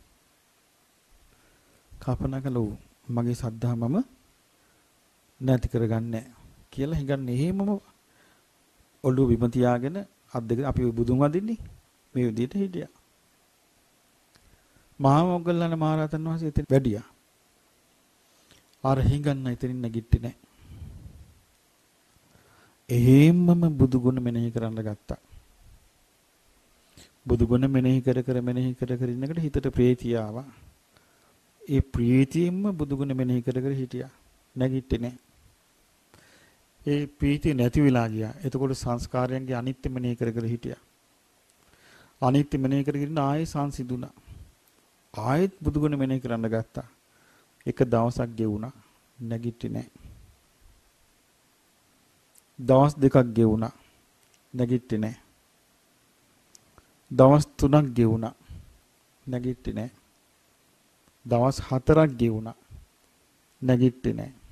කල්පනා කළා මගේ සද්ධා මම නැති කරගන්නේ කියලා හිඟන්නේ එහෙමම ඔළුව බිම තියාගෙන අත් දෙක අපි බුදුන් වදින්නේ මේ විදිහට හිටියා. මහා මොග්ගල්ලාන මහරහතන් වහන්සේ එතන වැඩියා. අර හිඟන්න එතනින් නැගිටින්නේ නැහැ. එහෙම්මම බුදු ගුණ මෙනෙහි කරන්න ගත්තා. බුදු ගුණ මෙනෙහි කර කර මෙනෙහි කර කර ඉන්නකොට හිතට ප්‍රීතිය ආවා. ඒ ප්‍රීතියෙන්ම බුදු ගුණ මෙනෙහි කර කර හිටියා. නැගිටින්නේ නැහැ. ඒ ප්‍රීතිය නැති වෙලා ගියා. එතකොට සංස්කාරයන්ගේ අනිත්‍ය මෙනෙහි කර කර හිටියා. අනිත්‍ය මෙනෙහි කර කර ආයෙ සංසිඳුණා. ආයෙත් බුදු ගුණ මෙනෙහි කරන්න ගත්තා. එක දවසක් ගෙවුණා. නැගිටින්නේ නැහැ. දවස් දෙකක් ගෙවුණා. නැගිටින්නේ නැහැ. දවස් තුනක් ගෙවුණා. නැගිටින්නේ නැහැ. දවස් හතරක් ගෙවුණා. නැගිටින්නේ නැහැ.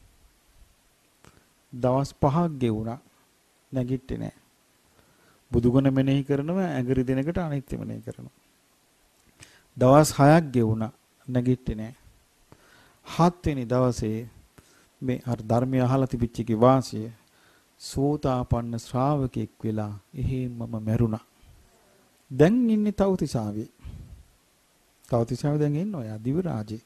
දවස් පහක් ගෙවුණා. නැගිටින්නේ නැහැ. බුදුගුණ මෙනෙහි කරනවා ඇඟරි දිනකට අනිත්‍ය මෙනෙහි කරනවා. දවස් හයක් ගෙවුණා. නැගිටින්නේ නැහැ. හත් වෙනි දවසේ මේ අර ධර්මය අහලා තිබිච්ච කි වාසිය සෝතාපන්න ශ්‍රාවකෙක් වෙලා එහෙමම මැරුණා. දැන් ඉන්නේ තවතිසාවේ. තවතිසාවේ දැන් ඉන්න ඔය දිව රාජෙක්.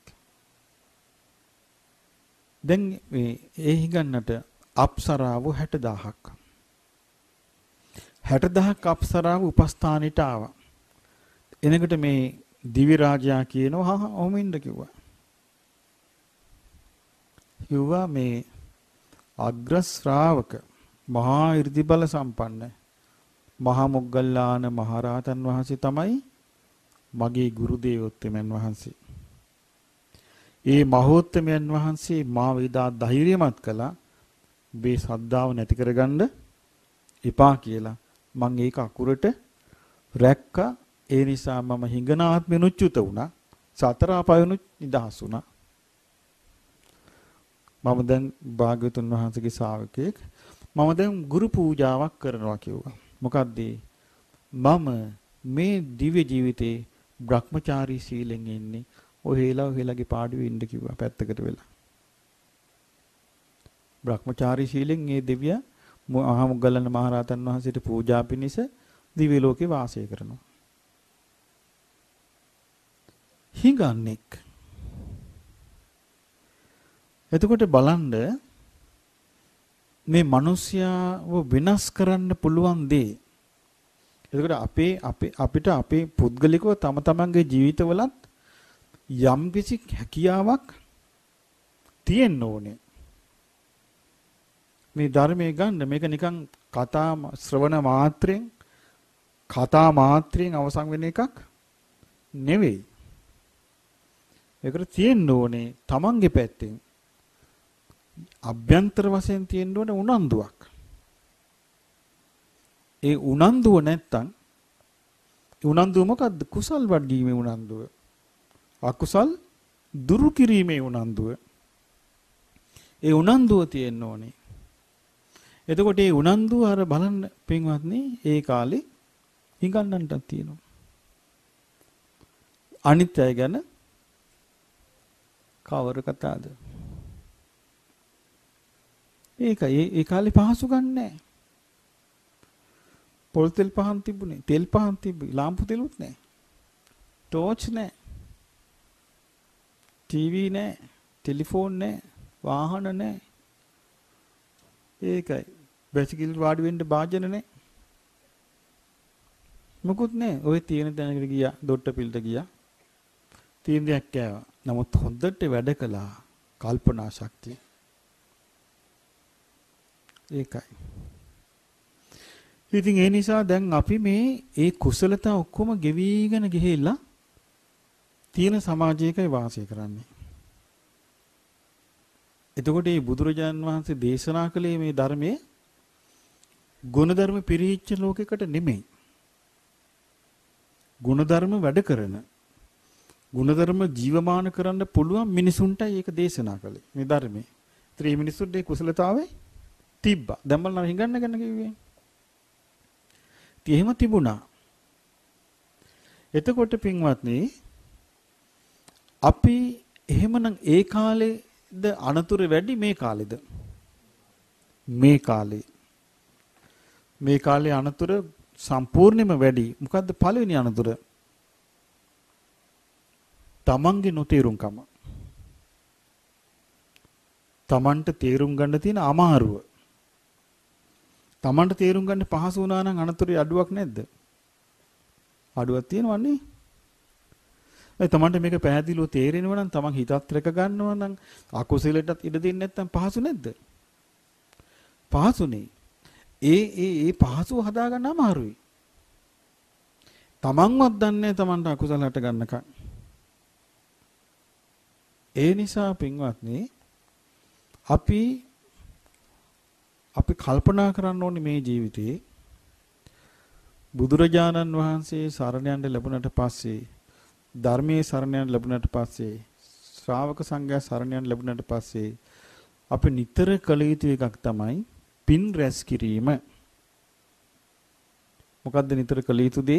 දැන් මේ ඒ හිඟන්නට අප්සරාව හැට දහසක්. හැට දහසක් අප්සරාව උපස්ථානෙට ආවා. එනකොට මේ දිවි රාජයා කියනවා හා හා ඔහොම ඉන්න කිව්වා. කිව්වා මේ අග්‍ර ශ්‍රාවක මහා 이르දි බල සම්පන්න මහා මොග්ගල්ලාන මහරහතන් වහන්සේ තමයි මගේ ගුරු දේවෝත්තමයන් වහන්සේ. ඒ මහෝත්තමයන් වහන්සේ මාව ඉදා ධෛර්යමත් කළා මේ ශ්‍රද්ධාව නැති කරගන්න එපා කියලා. මම ඒක අකුරට රැක්කා. ඒ නිසා මම හිඟනාත්මෙනුත් චුත වුණා. සතර අපායනුත් නිදහස් වුණා. මම දැන් භාග්‍යවතුන් වහන්සේගේ ශ්‍රාවකෙක්. මම දැන් ගුරු පූජාවක් කරනවා කිව්වා. මොකද්ද? මම මේ දිව්‍ය ජීවිතේ බ්‍රහ්මචාරී සීලෙන් ඉන්නේ. ඔහෙලා ඔහෙලාගේ පාඩුවේ ඉන්න කිව්වා පැත්තකට වෙලා. බ්‍රහ්මචාරී සීලෙන් මේ දෙවිය මහා මොග්ගල්ලාන මහරහතන් වහන්සේට පූජා පිණිස දිව්‍ය ලෝකේ වාසය කරනවා. හිඟන්නෙක්. එතකොට බලන්න මේ මිනිස්යාව වෙනස් කරන්න පුළුවන් දේ. එතකොට අපේ අපේ අපිට අපේ පුද්ගලිකව තම තමන්ගේ ජීවිතවලත් යම් කිසි හැකියාවක් තියෙන්න ඕනේ. මේ ධර්මයේ ගන්න මේක නිකන් කතා ශ්‍රවණ මාත්‍රෙන් කතා මාත්‍රෙන් අවසන් වෙන එකක් නෙවෙයි. ඒකට තියෙන්න ඕනේ තමන්ගේ පැත්තෙන් අභ්‍යන්තර වශයෙන් තියෙන්න ඕනේ උනන්දුවක්. ඒ උනන්දුව නැත්තම් උනන්දුව මොකද්ද? කුසල් වඩීමේ උනන්දුව. අකුසල් දුරු කිරීමේ උනන්දුව. ඒ උනන්දුව තියෙන්න ඕනේ. එතකොට මේ උනන්දුව අර බලන්න පින්වත්නි ඒ කාලේ හිඟන්නන්ටත් තියෙනවා. අනිත් අය ගැන කවර කතාවද? ඒකයි ඒ කාලේ පහසු ගන්නෑ. පොල් තෙල් පහන් තිබුණේ. තෙල් පහන් තිබ්බේ. ලාම්පු තෙලුත් නෑ. ටෝච් නෑ. ටීවී නෑ. ටෙලිෆෝන් නෑ. වාහන නෑ. ඒකයි. බයිසිකල් වාඩි වෙන්න භාජන නෑ. මොකුත් නෑ. ඔය තියෙන තැනකට ගියා. දොට්ට පිල්ට ගියා. තියෙන දෙයක් කෑවා. නමුත් හොඳට වැඩ කළා. කල්පනා ශක්තිය. ඒකයි. ඉතින් ඒ නිසා දැන් අපි මේ ඒ කුසලතා ඔක්කොම ගෙවිගෙන ගිහිල්ලා තියෙන සමාජයකයි වාසය කරන්නේ. එතකොට මේ බුදුරජාන් වහන්සේ දේශනා කළේ මේ ධර්මයේ ගුණධර්ම පිරිහිච්ච ලෝකයකට නෙමෙයි. ගුණධර්ම වැඩ කරන ගුණධර්ම ජීවමාන කරන්න පුළුවන් මිනිසුන්ටයි ඒක දේශනා කළේ මේ ධර්මයේ. ත්‍රි මිනිසුන්ට ඒ කුසලතාවේ තිබ්බා. දැන් බලන්න හිඟන්න ගැන කිව්වේ. ඉතින් එහෙම තිබුණා. එතකොට පින්වත්නි අපි එහෙමනම් ඒ කාලේද අනතුරු වැඩි මේ කාලේද? මේ කාලේ. මේ කාලේ අනතුරු සම්පූර්ණයෙන්ම වැඩි. මොකද්ද පළවෙනි අනතුර? තමන්ගේ නොතේරුම්කම. තමන්ට තේරුම් ගන්න තියෙන අමාරුව. තමන්ට තේරුම් ගන්න පහසු වුණා නම් අනතුරේ අඩුවක් නැද්ද? අඩුවක් තියෙනවන්නේ. ඒ තමන්ට මේක පැහැදිලිව තේරෙනවා නම් තමන් හිතත් රැක ගන්නවා නම් අකුසලයටත් ඉඩ දෙන්නේ නැත්නම් පහසු නැද්ද? පහසුනේ. ඒ ඒ ඒ පහසුව හදා ගන්න අමාරුයි. තමන්වත් දන්නේ තමන්ට අකුසල හට ගන්නකම්. ඒ නිසා පින්වත්නි අපි අපි කල්පනා කරන්න ඕනේ මේ ජීවිතේ බුදුරජාණන් වහන්සේ සරණ යන්න ලැබුණට පස්සේ ධර්මයේ සරණ යන්න ලැබුණට පස්සේ ශ්‍රාවක සංඝයා සරණ යන්න ලැබුණට පස්සේ අපි නිතර කළ යුතු එකක් තමයි පින් රැස් කිරීම. මොකද්ද නිතර කළ යුතු දේ?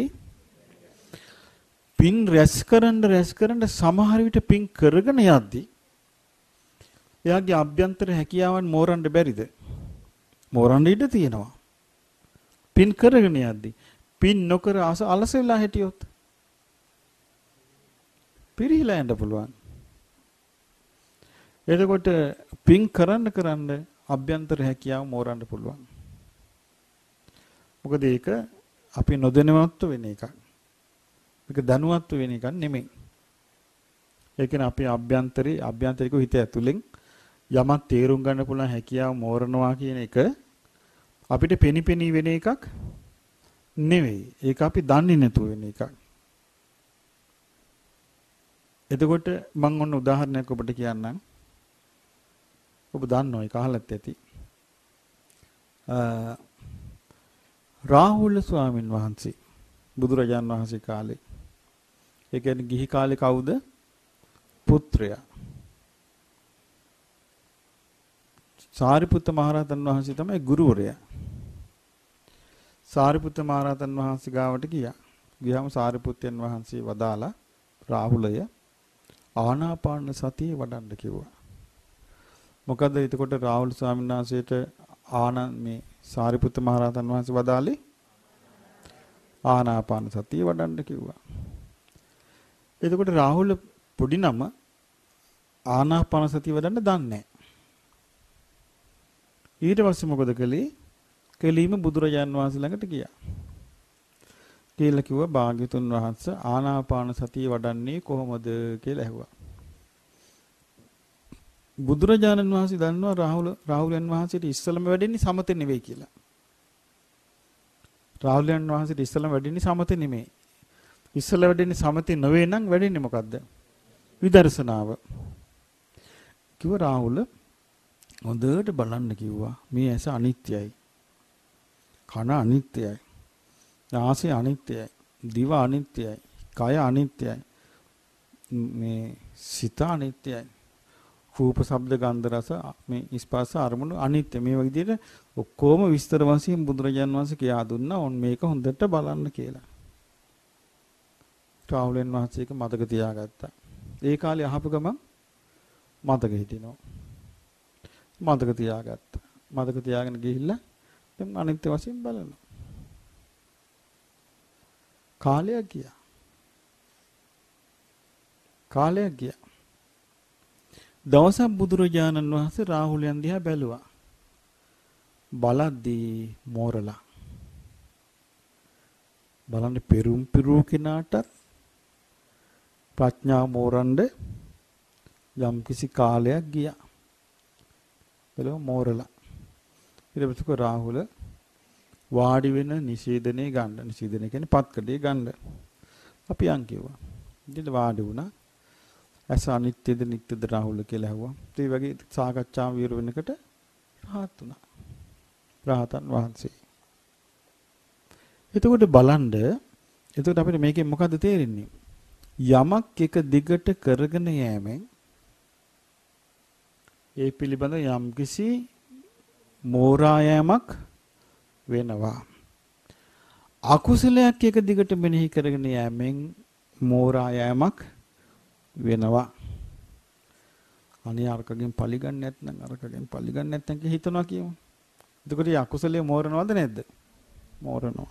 පින් රැස් කරන්න රැස් කරන්න සමහර විට පින් කරගෙන යද්දී එයාගේ අභ්‍යන්තර හැකියාවන් මෝරන්න බැරිද? මෝරන්න ඉඩ තියෙනවා. පින් කරගෙන යද්දී පින් නොකර අලස වෙලා හිටියොත් පිරිහිලා යන්න පුළුවන්. එතකොට පින් කරන්න කරන්න අභ්‍යන්තර හැකියාව මෝරන්න පුළුවන්. මොකද ඒක අපි නොදැනුවත්ව වෙන එකක්. මේක දැනුවත්ව වෙන එකක් නෙමෙයි. ඒ කියන්නේ අපේ අභ්‍යන්තරේ අභ්‍යන්තරික හිත ඇතුලෙන් යමක් තේරුම් ගන්න පුළුවන් හැකියාව මෝරනවා කියන එක අපිට පෙනිපෙනී වෙන එකක් නෙවෙයි. ඒක අපි දන්නේ නැතුව වෙන එකක්. එතකොට මම ඔන්න උදාහරණයක් ඔබට කියන්නම්. ඔබ දන්නවා ඒක අහලත් ඇති. රාහුල ස්වාමීන් වහන්සේ බුදුරජාන් වහන්සේ කාලේ. ඒ කියන්නේ ගිහි කාලේ කවුද? පුත්‍රයා. සාරිපුත්ත මහරහතන් වහන්සේ තමයි ගුරුවරයා. සාරිපුත්ත මහරහතන් වහන්සේ ගාවට ගියා. ගියාම සාරිපුත්තයන් වහන්සේ වදාලා රාහුලය ආනාපාන සතිය වඩන්න කිව්වා. මොකද එතකොට රාහුල ස්වාමීන් වහන්සේට ආනන් මේ සාරිපුත්ත මහරහතන් වහන්සේ වදාලේ ආනාපාන සතිය වඩන්න කිව්වා. එතකොට රාහුල පොඩි නම ආනාපාන සතිය වඩන්න දන්නේ නැහැ. ඊට පස්සේ මොකද කළේ? කෙලීම බුදුරජාන් වහන්සේ ළඟට ගියා. කියලා කිව්වා භාග්‍යතුන් වහන්සේ ආනාපාන සතිය වඩන්නේ කොහොමද කියලා ඇහුවා. බුදුරජාණන් වහන්සේ දන්නවා රාහුල රාහුලයන් වහන්සේට ඉස්සලම වැඩෙන්නේ සමතේ නෙවෙයි කියලා. රාහුලයන් වහන්සේට ඉස්සලම වැඩෙන්නේ සමතේ නෙමෙයි. ඉස්සල වැඩෙන්නේ සමතේ නොවේ නම් වැඩෙන්නේ මොකද්ද? විදර්ශනාව. කිව්ව රාහුල හොඳට බලන්න කිව්වා. මේ ඇස අනිත්‍යයි. කන අනිත්‍යයි. නාසය අනිත්‍යයි. දිව අනිත්‍යයි. කය අනිත්‍යයි. මේ සිත අනිත්‍යයි. රූප ශබ්ද ගන්ධ රස මේ ස්පර්ශ අරමුණු අනිත්‍ය. මේ වගේ විදිහට ඔක්කොම විස්තර වශයෙන් බුදුරජාන් වහන්සේ කියා දුන්නා. ඔන්න මේක හොඳට බලන්න කියලා. රාහුලයන් වහන්සේ ඒක මතක තියාගත්තා. ඒ කාලේ අහපු ගමන් මතක හිටිනවා. මතක තියාගත්තා. මතක තියාගෙන ගිහිල්ලා දැන් අනිත්‍ය වශයෙන් බලනවා. කාලයක් ගියා. කාලයක් ගියා. දවසක් බුදුරජාණන් වහන්සේ රාහුලයන් දිහා බැලුවා. බලද්දී මෝරලා. බලන්න පෙරුම් පිරූ කෙනාට ප්‍රඥා මෝරන්න යම් කිසි කාලයක් ගියා. බැලුවා මෝරලා. ඊට පස්සේ රාහුල වාඩි වෙන නිෂේධනේ ගන්න. නිෂේධනේ කියන්නේ පත්කඩේ ගන්න. අපි යන් කිව්වා. ඉතින් වාඩි වුණා. ඇස අනිත්‍යද නිට්ටද රාහුල කියලා ඇහුවා. ඒ වගේ සාකච්ඡාව විවර වෙනකොට රහත් වුණා. රහතන් වහන්සේ. එතකොට බලන්න එතකොට අපිට මේකෙන් මොකද්ද තේරෙන්නේ? යමක් එක දිගට කරගෙන යෑමෙන් ඒ පිළිබඳ යම්කිසි මෝරා යෑමක් වෙනවා. අකුසලයක් එක දිගට මෙනෙහි කරගෙන යෑමෙන් මෝරා යෑමක් වෙනවා. අනේ අරකගෙන් පලි ගන්න නැත්නම් අරකගෙන් පලි ගන්න නැත්නම් කිය හිතනවා කියමු. එතකොට මේ අකුසලයේ මෝරනවද නැද්ද? මෝරනවා.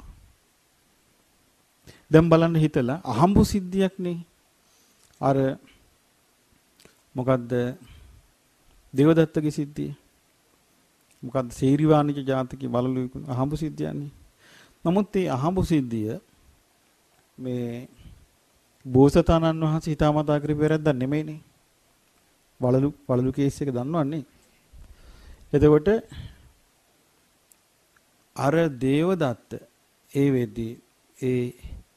දැන් බලන්න හිතලා අහම්බු සිද්ධියක් නේ. අර මොකද්ද? දේවදත්තගේ සිද්ධිය. මොකද්ද? සේරිවාණික ජාතකයේ බලලු අහම්බු සිද්ධියන්නේ. නමුත් මේ අහම්බු සිද්ධිය මේ බෝසතාණන් වහන්සේ හිතාමතා කරපු වැරද්දක් නෙමෙයිනේ. වලලු වලලු කේස් එක දන්නවන්නේ. එතකොට අර දේවදත්ත ඒ වෙද්දී ඒ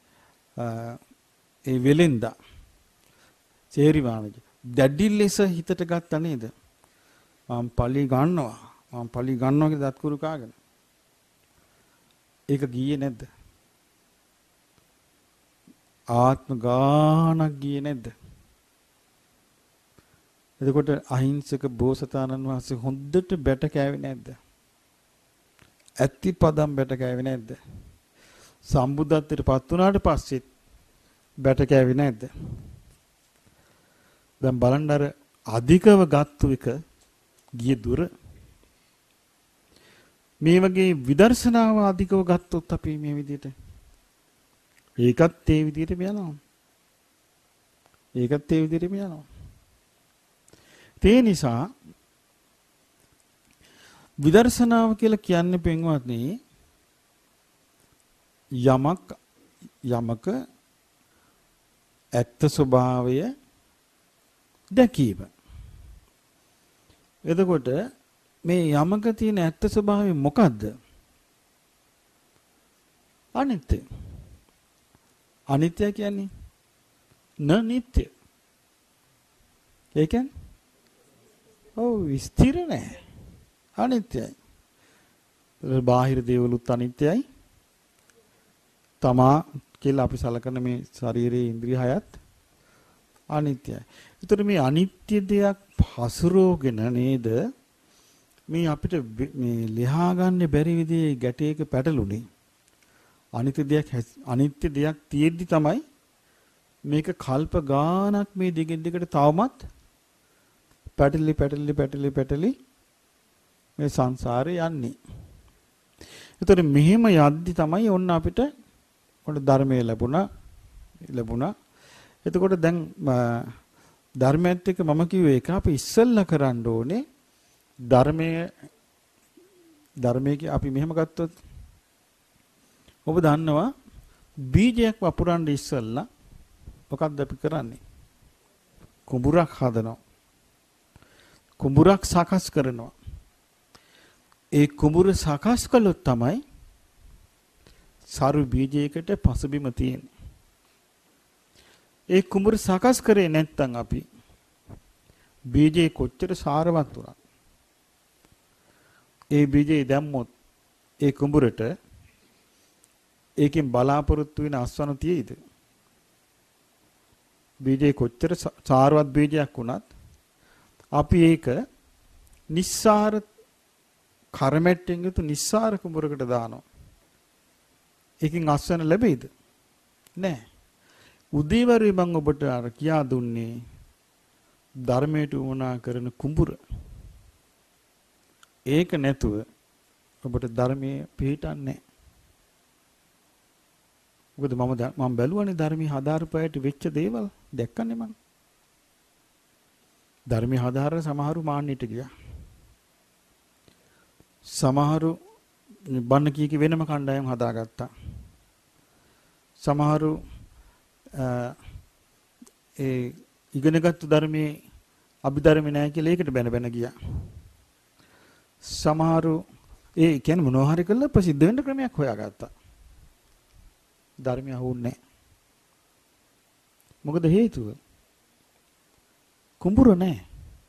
ඒ වෙලෙන්දා සේරිවාණික දැඩි ලෙස හිතට ගත්තා නේද? මම පලි ගන්නවා. මම පලි ගන්නවා කියලා දත් කුරු කාගෙන. ඒක ගියේ නැද්ද? ආත්ම ගානක් ගියේ නැද්ද? එතකොට අහිංසක බෝසතාණන් වහන්සේ හොඳට බැට කෑවේ නැද්ද? ඇත්ති පදම් බැට කෑවේ නැද්ද? සම්බුද්ධත්වයට පත් වුණාට පස්සෙත් බැට කෑවේ නැද්ද? දැන් බලන්න අර අධිකව ගත්තු එක ගිය දුර. මේ වගේ විදර්ශනාව අධිකව ගත්තොත් අපි මේ විදිහට ඒකත් ඒ විදිහටම යනවා. ඒකත් ඒ විදිහටම යනවා. ඒ නිසා විදර්ශනාව කියලා කියන්නේ පින්වත්නි යමක් යමක ඇත්ත ස්වභාවය දැකීම. එතකොට මේ යමක තියෙන ඇත්ත ස්වභාවය මොකද්ද? අනිත්‍ය. අනිත්‍ය කියන්නේ න නිත්‍ය. ඒ කියන්නේ ඔව් ස්ථිර නැහැ. අනිත්‍යයි. බාහිර දේවලුත් අනිත්‍යයි. තමා කියලා අපි සලකන මේ ශරීරයේ ඉන්ද්‍රිය හයත් අනිත්‍යයි. ඒතර මේ අනිත්‍ය දෙයක් හසුරෝගෙන නේද මේ අපිට මේ ලියා ගන්න බැරි විදිහේ ගැටයක පැටළුනේ. අනිත්‍ය දෙයක් අනිත්‍ය දෙයක් තියෙද්දි තමයි මේක කල්ප ගානක් මේ දිගින් දිගට තවමත් පැටලි පැටලි පැටලි පැටලි මේ සංසාරේ යන්නේ. ඒතර මෙහෙම යද්දි තමයි ඔන්න අපිට ඔන්න ධර්මයේ ලැබුණා ලැබුණා. එතකොට දැන් ධර්මයත් එක්ක මම කිව්වේ ඒක අපි ඉස්සෙල්ලා කරන්න ඕනේ ධර්මයේ ධර්මයේ අපි මෙහෙම ගත්තොත් ඔබ දන්නවා බීජයක් වපුරන්න ඉස්සෙල්ලා මොකක්ද අපි කරන්නේ? කුඹුරක් හදනවා. කුඹුරක් සකස් කරනවා. ඒ කුඹුර සකස් කළොත් තමයි සරු බීජයකට පසුබිම තියෙන්නේ. ඒ කුඹුර සකස් කරේ නැත්නම් අපි බීජේ කොච්චර සාරවත් වුණත් ඒ බීජේ දැම්මොත් ඒ කුඹුරට ඒකෙන් බලාපොරොත්තු වෙන අස්වනු තියෙයිද? බීජේ කොච්චර සාරවත් බීජයක් වුණත් අපි ඒක නිස්සාර කර්මැට්ටෙන් යුතු නිස්සාර කුඹුරකට දානවා. ඒකෙන් අස්වැන්න ලැබෙයිද? නැහැ. උදේවරුේ මම ඔබට අර කියා දුන්නේ ධර්මයට උවමනා කරන කුඹුර. ඒක නැතුව ඔබට ධර්මයේ පිළිටන්නේ නැහැ. මොකද මම මම බැලුවානේ ධර්මයේ හදාරපයට වෙච්ච දේවල් දැක්කනේ මම. ධර්මයේ හදාර සමහරු මාන්නයට ගියා. සමහරු බන්න කී කී වෙනම කණ්ඩායම් හදාගත්තා. සමහරු ඒ ඉගෙනගත්තු ධර්මයේ අභිධර්මේ නැහැ කියලා ඒකට බැන බැන ගියා. සමහරු ඒ කියන්නේ මොනවා හරි කළා ප්‍රසිද්ධ වෙන්න ක්‍රමයක් හොයාගත්තා. ධර්මය අහුන්නේ නැහැ. මොකද හේතුව? කුඹුර නැහැ.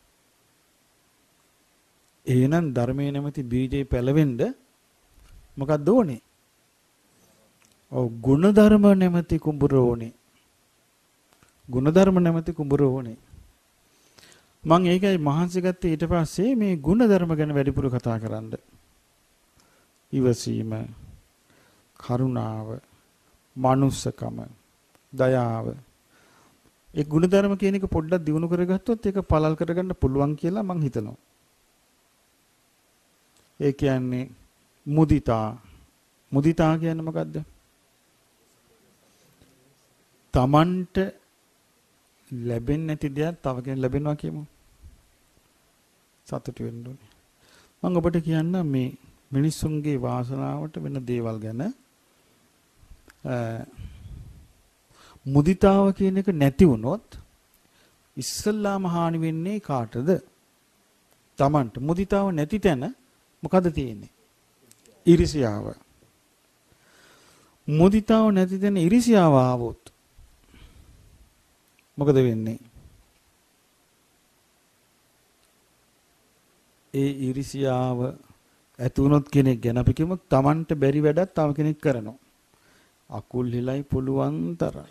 එහෙනම් ධර්මයේ නැමැති බීජේ පැලවෙන්න මොකක්ද ඕනේ? ඔව් ගුණධර්ම නැමැති කුඹුර ඕනේ. ගුණධර්ම නැමැති කුඹුර ඕනේ. මම ඒකයි මහන්සි ගත්තේ ඊට පස්සේ මේ ගුණධර්ම ගැන වැඩිපුර කතා කරන්න. ඉවසීම, කරුණාව, මනුස්සකම, දයාව. ඒ ගුණධර්ම කියන එක පොඩ්ඩක් දිනු කරගත්තොත් ඒක පළල් කරගන්න පුළුවන් කියලා මං හිතනවා. ඒ කියන්නේ මුදිතා. මුදිතා කියන්නේ මොකද්ද? තමන්ට ලැබෙන්නේ නැති දෙයක් තව කෙනෙක් ලැබෙනවා කියමු. සතුටු වෙන්න ඕනේ. මම ඔබට කියන්න මේ මිනිස්සුන්ගේ වාසනාවට වෙන දේවල් ගැන මුදිතාව කියන එක නැති වුණොත් ඉස්සල්ලාම හානි වෙන්නේ කාටද? තමන්ට. මුදිතාව නැති තැන මොකද තියෙන්නේ? iriසියාව. මුදිතාව නැති තැන iriසියාව ආවොත් මොකද වෙන්නේ? ඒ iriසියාව ඇති වුණොත් කෙනෙක් ගැන අපි කියමු තමන්ට බැරි වැඩක් තව කෙනෙක් කරනවා. අකුල් හිලයි පුළුවන් තරම්.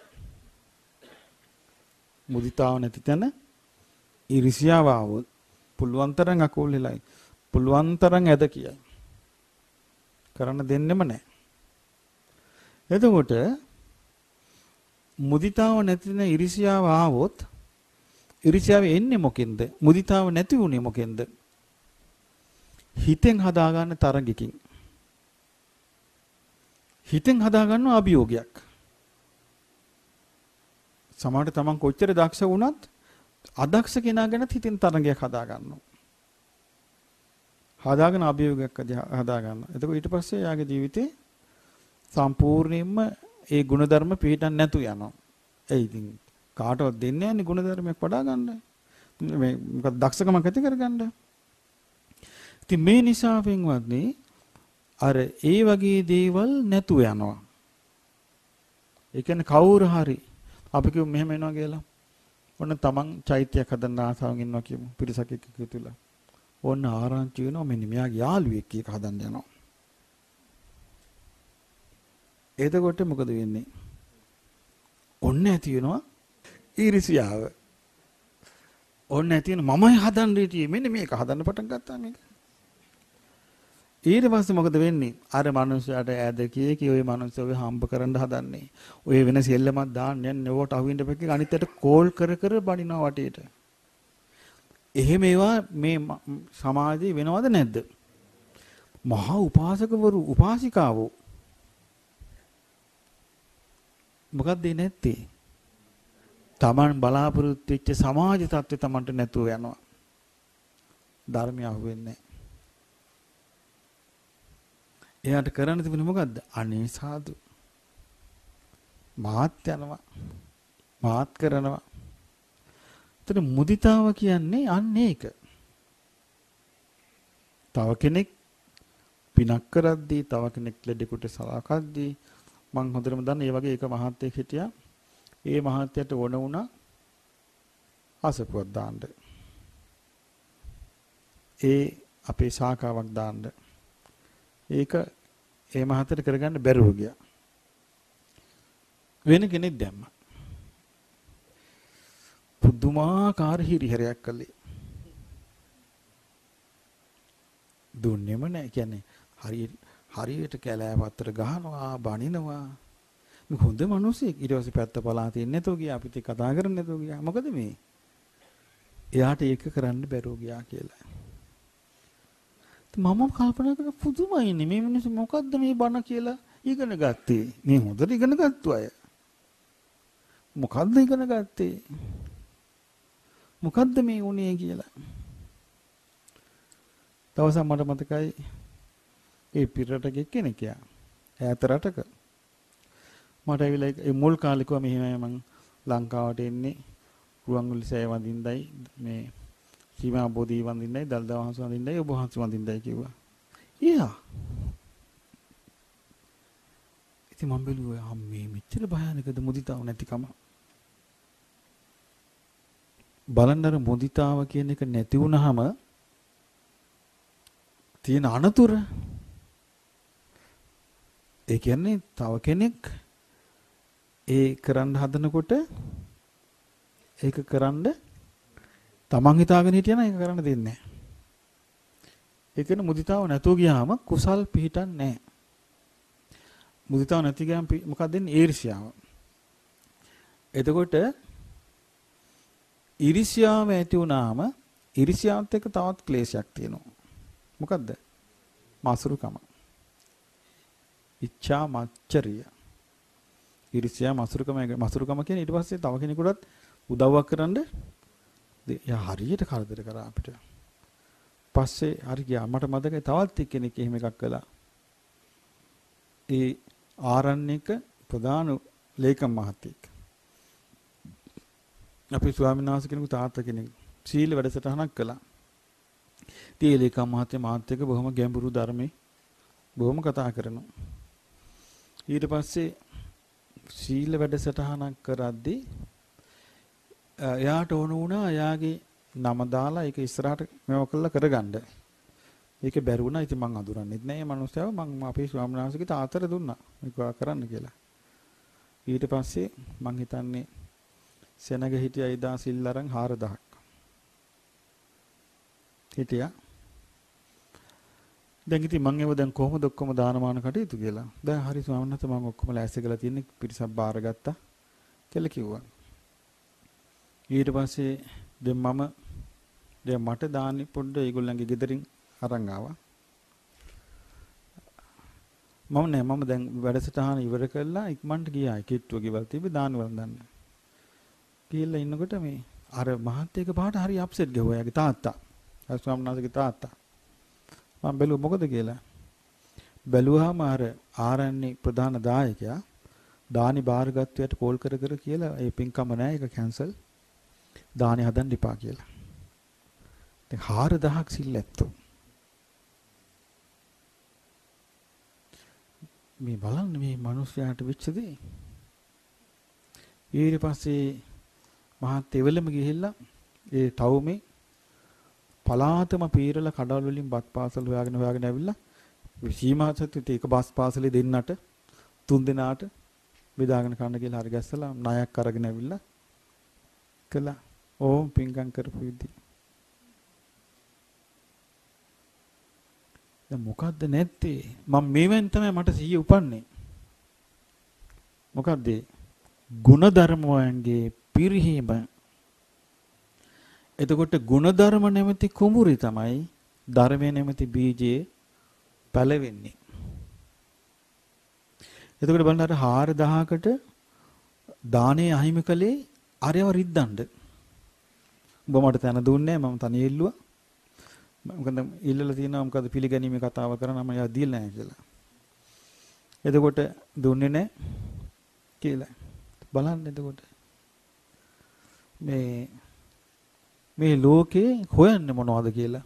මුදිතාව නැති තැන iriසියාව ආවොත් පුළුවන් තරම් අකුල් හිලයි. පුළුවන් තරම් ඇද කියයි. කරන්න දෙන්නෙම නැහැ. එතකොට මුදිතාව නැති තැන iriසියාව ආවොත් iriසියාව එන්නේ මොකෙන්ද? මුදිතාව නැති වුණේ මොකෙන්ද? හිතෙන් හදාගන්න තරඟකින්. හිතෙන් හදාගන්න අභියෝගයක්. සමහරට තමන් කොච්චර දක්ෂ වුණත් අදක්ෂ කෙනා ගැන හිතෙන් තරඟයක් හදාගන්නවා. හදාගෙන අභියෝගයක් හදාගන්නවා. එතකොට ඊට පස්සේ යාගේ ජීවිතේ සම්පූර්ණයෙන්ම ඒ ಗುಣධර්ම පිළිටන් නැතු යනවා. ඒ ඉතින් කාටවත් දෙන්නේ නැහැ නේ ಗುಣධර්මයක් වඩා ගන්න. මේ මොකද දක්ෂකමක් ඇති කරගන්න. ඉතින් මේ නිසා වෙන්වත්නි අර ඒ වගේ දේවල් නැතු යනවා. ඒ කියන්නේ කවුරු හරි අපි කියමු මෙහෙම වෙනවා කියලා. ඔන්න තමන් චෛත්‍යයක් හදන්න ආසාවෙන් ඉන්නවා කියමු. පිරිසක් එක්ක එකතුලා. ඔන්න ආරංචි වෙනවා මෙන්න මෙයාගේ යාළුවෙක් එක හදන්න යනවා. එතකොට මොකද වෙන්නේ? ඔන්න ඇති වෙනවා ඊර්ෂ්‍යාව. ඔන්න ඇති වෙන මමයි හදන්න හිටියේ මෙන්න මේක හදන්න පටන් ගත්තා මේක. ඊට පස්සේ මොකද වෙන්නේ? අර මනුස්සයාට ඈද කියේ කී ඔය මනුස්සයව හම්බ කරන්න හදන්නේ. ඔය වෙන සෙල්ලමක් දාන්න යන්නේ ඕවට අහුවෙන්න බැකේ අනිත් අයට කෝල් කර කර බනිනවා වටේට. එහෙම ඒවා මේ සමාජයේ වෙනවද නැද්ද? මහා උපාසකවරු උපාසිකාවෝ මොකක්ද නැත්තේ? Taman බලාපොරොත්තු වෙච්ච සමාජ තත්ත්වය Tamanට නැතුව යනවා. ධර්මය අහුවෙන්නේ නැහැ. එයාට කරන්න තිබුණේ මොකද්ද? අනේ සාදු. මාත් යනවා. මාත් කරනවා. එතන මුදිතාව කියන්නේ අන්න ඒක. තව කෙනෙක් පිනක් කරද්දී, තව කෙනෙක් ලෙඩෙකුට සලකද්දී මං හොඳටම දන්න ඒ වගේ එක මහත්තයෙක් හිටියා. ඒ මහත්තයාට ඕන වුණා අසපුවක් දාන්න. ඒ අපේ ශාඛාවක් දාන්න. ඒක ඒ මහත්තයට කරගන්න බැරුව ගියා. වෙන කෙනෙක් දැම්මා. පුදුමාකාර හිරිහැරයක් කළේ. දුන්නේම නැහැ. කියන්නේ හරියට හරියට කැලෑ පත්‍ර ගහනවා, බනිනවා. මේ හොඳ මිනිස්සෙක්. ඊට පස්සේ පැත්ත පලා තින්නේ නැතෝ ගියා. අපිත් කතා කරන්නේ නැතෝ ගියා. මොකද මේ? එයාට ඒක කරන්න බැරුව ගියා කියලා. මම කල්පනා කරලා පුදුමයිනේ මේ මිනිස්සු මොකද්ද මේ බණ කියලා ඉගෙන ගත්තේ? මේ හොඳට ඉගෙන ගත්තු අය. මොකද්ද ඉගෙන ගත්තේ? මොකද්ද මේ උනේ කියලා. දවසක් මට මතකයි ඒ පිරටක කෙනෙක් යා. ඈත රටක. මට ඇවිල්ලා ඒ මුල් කාලේ කිව්වා මෙහෙමයි මං ලංකාවට එන්නේ රුවන්වැලි සෑය වඳින්නයි මේ සීමා බෝධි වඳින්නයි දල්දා වහන්සේ වඳින්නයි ඔබ වහන්සේ වඳින්නයි කිව්වා. ඊයා. ඉතින් මම බැලුවා මේ මෙච්චර භයානකද මුදිතාව නැතිකම. බලන්නර මුදිතාව කියන එක නැති වුනහම තියෙන අනතුර. ඒ කියන්නේ තව කෙනෙක් ඒ කරන්න හදනකොට ඒක කරන්න තමන් හිතාගෙන හිටියනම් ඒක කරන්න දෙන්නේ නැහැ. ඒ කියන්නේ මුදිතාව නැතුව ගියාම කුසල් පිහිටන්නේ නැහැ. මුදිතාව නැති ගියාම මොකක්ද වෙන්නේ? ඊර්ෂ්‍යාව. එතකොට ඊර්ෂ්‍යාව ඇති වුණාම ඊර්ෂ්‍යාවත් එක්ක තවත් ක්ලේශයක් තියෙනවා. මොකද්ද? මාසුරුකම. ඉච්ඡා මච්චරිය. ඊර්ෂ්‍යා මාසුරුකම මාසුරුකම කියන්නේ ඊට පස්සේ තව කෙනෙකුටත් උදව්වක් කරන්න එයා හරියට කරදර කරා අපිට. පස්සේ හරි ගියා මට මතකයි තවත් එක්කෙනෙක් එහෙම එකක් කළා. ඒ ආරණ්‍යක ප්‍රධාන ලේකම් මහත්තයෙක්. අපි ස්වාමීන් වහන්සේ කෙනෙකු තාත්තා කෙනෙක් සීල වැඩසටහනක් කළා. ඉතින් ඒ ලේකම් මහත්තයා මාත් එක්ක බොහොම ගැඹුරු ධර්මයේ බොහොම කතා කරනවා. ඊට පස්සේ සීල වැඩසටහනක් කරද්දී එයාට ඕන වුණා එයාගේ නම දාලා ඒක ඉස්සරහට මේව කළා කරගන්න. ඒක බැරි වුණා. ඉතින් මං අඳුරන්නෙත් නෑ මේ මනුස්සයව. මං අපේ ස්වාමීන් වහන්සේගේ තාත්තට දුන්නා. මේක කරන්න කියලා. ඊට පස්සේ මං හිතන්නේ සෙනග හිටියා ඉදා සිල් අරන් හාරදහක්. හිටියා. දැන් ඉතින් මං ඒව දැන් කොහොමද ඔක්කොම දානමාන කටයුතු කියලා. දැන් හරි ස්වාමීන් වහන්සේ මං ඔක්කොම ලෑස්ති කරලා තියෙන්නේ පිරිසක් බාරගත්තා කියලා කිව්වා. ඊට පස්සේ දැන් මම දැන් මට දාන්නේ පොඩ්ඩ ඒගොල්ලන්ගේ ගෙදරින් අරන් ආවා. මම නෑ මම දැන් වැඩසටහන ඉවර කළා ඉක්මනට ගියා. කිට්ටුව ගෙවල් තිබ්බේ දාන වල දාන්න. කියලා ඉන්නකොට මේ අර මහත්තයක පාට හරි අප්සෙට් ගියා ඔයාගේ තාත්තා. අර ස්වාමීන් වහන්සේගේ තාත්තා. මම බැලුවා මොකද කියලා. බැලුවාම අර ආරණ්‍ය ප්‍රධාන දායකයා දානි බාරගත්වයට කෝල් කර කර කියලා ඒ පින්කම නෑ ඒක කැන්සල්. දානි හදන්න එපා කියලා. දැන් හාරදහක් සිල් ඇත්තෝ. මේ බලන්න මේ මිනිස්යාට වෙච්ච දේ. ඊට පස්සේ මහත් එවලම ගිහිල්ලා ඒ ටවුමේ පලාතම පීරලා කඩවල වලින් බත් පාසල් හොයාගෙන හොයාගෙන ඇවිල්ලා සීමාසත් ඒක බස් පාසලේ දෙන්නට තුන් දෙනාට බෙදාගෙන කන්න කියලා හරි ගැස්සලා ණයක් අරගෙන ඇවිල්ලා කළා. ඕම් පිංගම් කරපු විදිහ. දැන් මොකද්ද නැත්තේ? මම මේවෙන් තමයි මට සිහිය උපන්නේ. මොකද්ද? ගුණධර්ම වයන්ගේ පිරිහීම. එතකොට ගුණධර්ම නැමැති කුඹුරේ තමයි ධර්මයේ නැමැති බීජේ පැලවෙන්නේ. එතකොට බලන්න අර හාරදහකට දානේ අහිමි කළේ අරයව රිද්දන්න. ඔබ මට තන දුන්නේ නැහැ මම තනිය ඉල්ලුවා. මොකද ඉල්ලලා තියෙනවා මොකද පිළිගැනීමේ කතාව කරා නම් යා දීලා නැහැ කියලා. එතකොට දුන්නේ නැහැ කියලා. බලන්න එතකොට මේ මේ ලෝකේ හොයන්නේ මොනවද කියලා.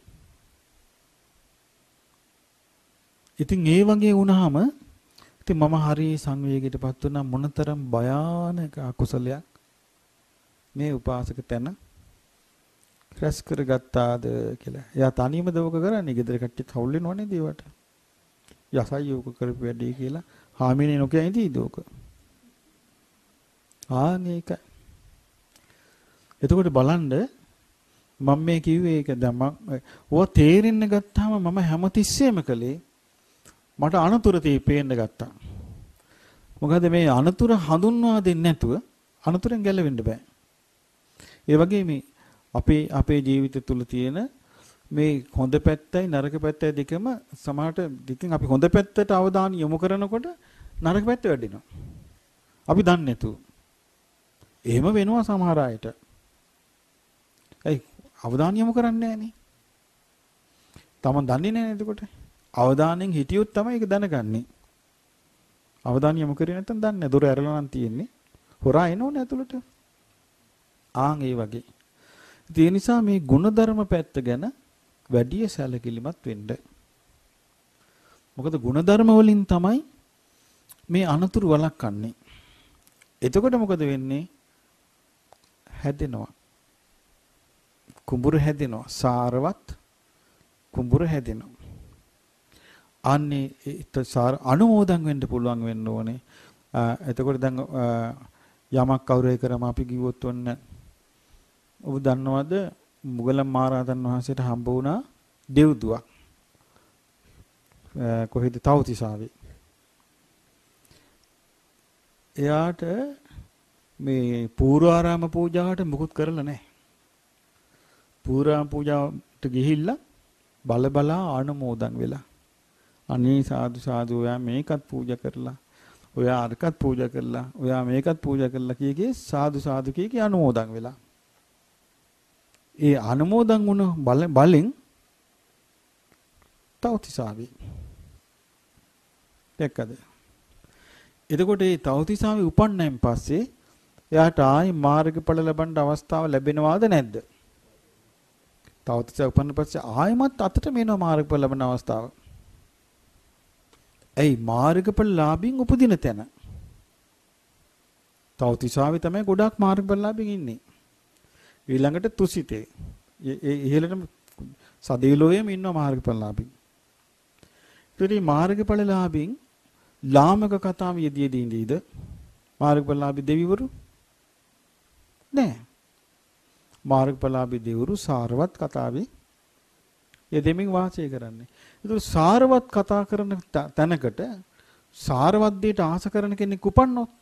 ඉතින් ඒ වගේ වුණාම ඉතින් මම හරි සංවේගයකටපත් වුණා මොනතරම් භයානක අකුසලයක් මේ උපාසක තැන රැස් කරගත්තාද කියලා. එයා තනියම දවක කරන්නේ ගෙදර කට්ටිය කවුල් වෙනවනේ දේවට. යසයි යෝක කරපු වැඩේ කියලා හාමිනේ නොකිය ඉඳීද ඕක. ආනේක. එතකොට බලන්න මම මේ කිව්වේ ඒක දැන් මම ඕවා තේරෙන්න ගත්තාම මම හැමතිස්සෙම කළේ මට අනතුරු තේ පේන්න ගත්තා. මොකද මේ අනතුරු හඳුන්වා දෙන්නේ නැතුව අනතුරෙන් ගැලවෙන්න බෑ. ඒ වගේ මේ අපේ අපේ ජීවිත තුල තියෙන මේ හොඳ පැත්තයි නරක පැත්තයි දෙකම සමහරට දෙකෙන් අපි හොඳ පැත්තට අවධානය යොමු කරනකොට නරක පැත්ත වැඩිනවා. අපි දන්නේ නැතුව. එහෙම වෙනවා සමහර අයට. ඒ අවධානය යොමු කරන්නේ නැහනේ. තමන් දන්නේ නැහැ එතකොට. අවධානයෙන් හිටියොත් තමයි ඒක දැනගන්නේ. අවධානය යොමු කරේ නැත්නම් දන්නේ නැහැ. දොර ඇරලා නම් තියෙන්නේ. හොරා එනෝනේ ඇතුළට. ආන් ඒ වගේ. ඒ නිසා මේ ಗುಣධර්ම පැත්ත ගැන වැඩි සැලකිලිමත් වෙන්න. මොකද ಗುಣධර්ම වලින් තමයි මේ අනතුරු වළක්වන්නේ. එතකොට මොකද වෙන්නේ? හැදෙනවා. කුඹුර හැදෙනවා. සාරවත් කුඹුර හැදෙනවා. අන්නේ සාර අනුමෝදන් වෙන්න පුළුවන් වෙන්න ඕනේ. එතකොට දැන් යමක් කවුරු කරම අපි කිව්වොත් ඔන්න ඔබ දන්නවද මුගලන් මහරහතන් වහන්සේට හම්බ වුණා දෙව්දුවක්. කොහෙද තවතිසාවේ. එයාට මේ පූර්වාරාම පූජාවට මුකුත් කරලා නැහැ. පූර්වාරාම පූජාවට ගිහිල්ලා බල බලා ආනමෝදන් වෙලා. අනේ සාදු සාදු ඔයා මේකත් පූජා කරලා, ඔයා අරකත් පූජා කරලා, ඔයා මේකත් පූජා කරලා කිය කී සාදු සාදු කිය කී ආනමෝදන් වෙලා. ඒ ආනමෝදන් වුණ බලෙන් තවතිසාවේ. දැක්කද? එතකොට මේ තවතිසාවේ උපන්නයින් පස්සේ එයාට ආයි මාර්ගඵල ලබන්න අවස්ථාව ලැබෙනවද නැද්ද? තවතිසා උපන්න පස්සේ ආයිමත් අතට මේනවා මාර්ගඵල ලබන අවස්ථාව. ඇයි මාර්ගඵල ලාභින් උපදින තැන. තවතිසාවේ තමයි ගොඩාක් මාර්ගඵල ලාභින් ඉන්නේ. ඊළඟට තුසිතේ. ඒ ඉහළටම සදීලෝයෙම ඉන්නවා මාර්ගඵල ලාභින්. ඉතින් මාර්ගඵල ලාභින් ලාමක කතාව යෙදීදී ඉඳීද මාර්ගඵල ලාභී දෙවිවරු නෑ. මාර්ගඵල ලාභී දෙවිවරු සාරවත් කතාවේ යෙදෙමින් වාසය කරන්නේ. ඒක සාරවත් කතා කරන තැනකට සාරවත් දෙයට ආස කරන කෙනෙක් උපන්නොත්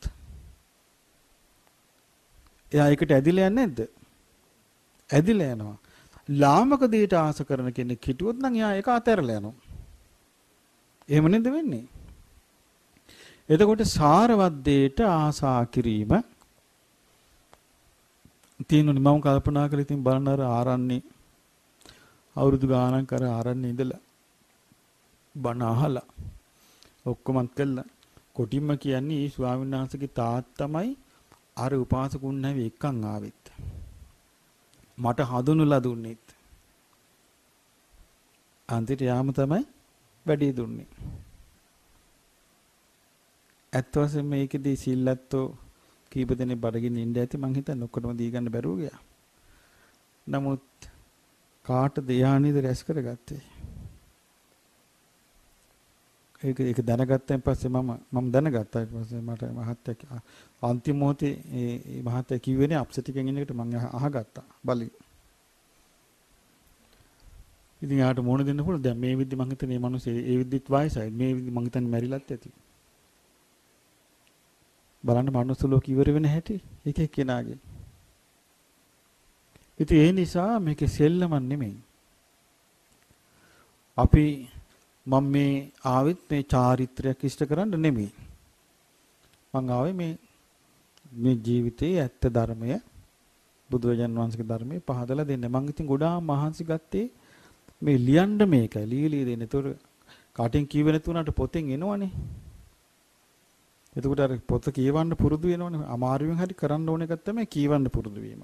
එයා ඒකට ඇදිලා යන්නේ නැද්ද? ඇදිලා යනවා. ලාමක දෙයට ආස කරන කෙනෙක් හිටියොත් නම් එයා ඒක අතහැරලා යනවා. එහෙම නේද වෙන්නේ? එතකොට සාරවත් දෙයට ආසා කිරීම තියෙනුනේ. මම කල්පනා කරලා ඉතින් බලන්න අර ආරන්නේ අවුරුදු ගාණක් කර ආරන්නේ ඉඳලා බණ අහලා ඔක්කොමත් කළා. කොටින්ම කියන්නේ මේ ස්වාමීන් වහන්සේගේ තාත්තමයි අර උපාසකුන් නැවි එක්කන් ආවෙත්. මට හඳුනලා දුන්නෙත්. අන්තිමට යාම තමයි වැඩි දුන්නේ. ඇත්ත වශයෙන්ම මේකෙදී සිල්ලත්තෝ කීප දෙනෙක් බඩගින්න ඉන්න ඇති. මං හිතන්නේ ඔක්කොටම දී ගන්න බැරුව ගියා. නමුත් කාටද යානිද රැස් කරගත්තේ? ඒක ඒක දැනගත්තන් පස්සේ මම මම දැනගත්තා. ඊට පස්සේ මට මහත්තයා අන්තිම මොහොතේ ඒ මහත්තයා කිව්වේනේ අප්සෙට් එකෙන් ඉන්න එකට මම අහගත්තා බලි. ඉතින් යාට මොන දෙන්න පුළුවන්ද? දැන් මේ විදිහ මං හිතන්නේ මේ මිනිස්සේ ඒ විදිහත් වයසයි. මේ විදිහ මං හිතන්නේ මැරිලත් ඇති. බලන්න මනුස්ස ලෝක ඉවර වෙන හැටි එක එක්කෙනාගේ. ඉතින් ඒ නිසා මේකේ සෙල්ලම නෙමෙයි. අපි මම මේ ආවෙත් මේ චාරිත්‍රයක් ඉෂ්ට කරන්න නෙමෙයි. මං ආවේ මේ මේ ජීවිතයේ ඇත්ත ධර්මය බුදුරජාන් වහන්සේගේ ධර්මයේ පහදලා දෙන්න. මං ඉතින් ගොඩාක් මහන්සි ගත්තේ මේ ලියන්න මේකයි. ලීලී දෙන්න. ඒතර කාටෙන් කියවෙ නැතුණාට පොතෙන් එනවනේ. එතකොට අර පොත කියවන්න පුරුදු වෙනවනේ. අමාරුවෙන් හරි කරන්න ඕන එකක් තමයි කියවන්න පුරුදු වීම.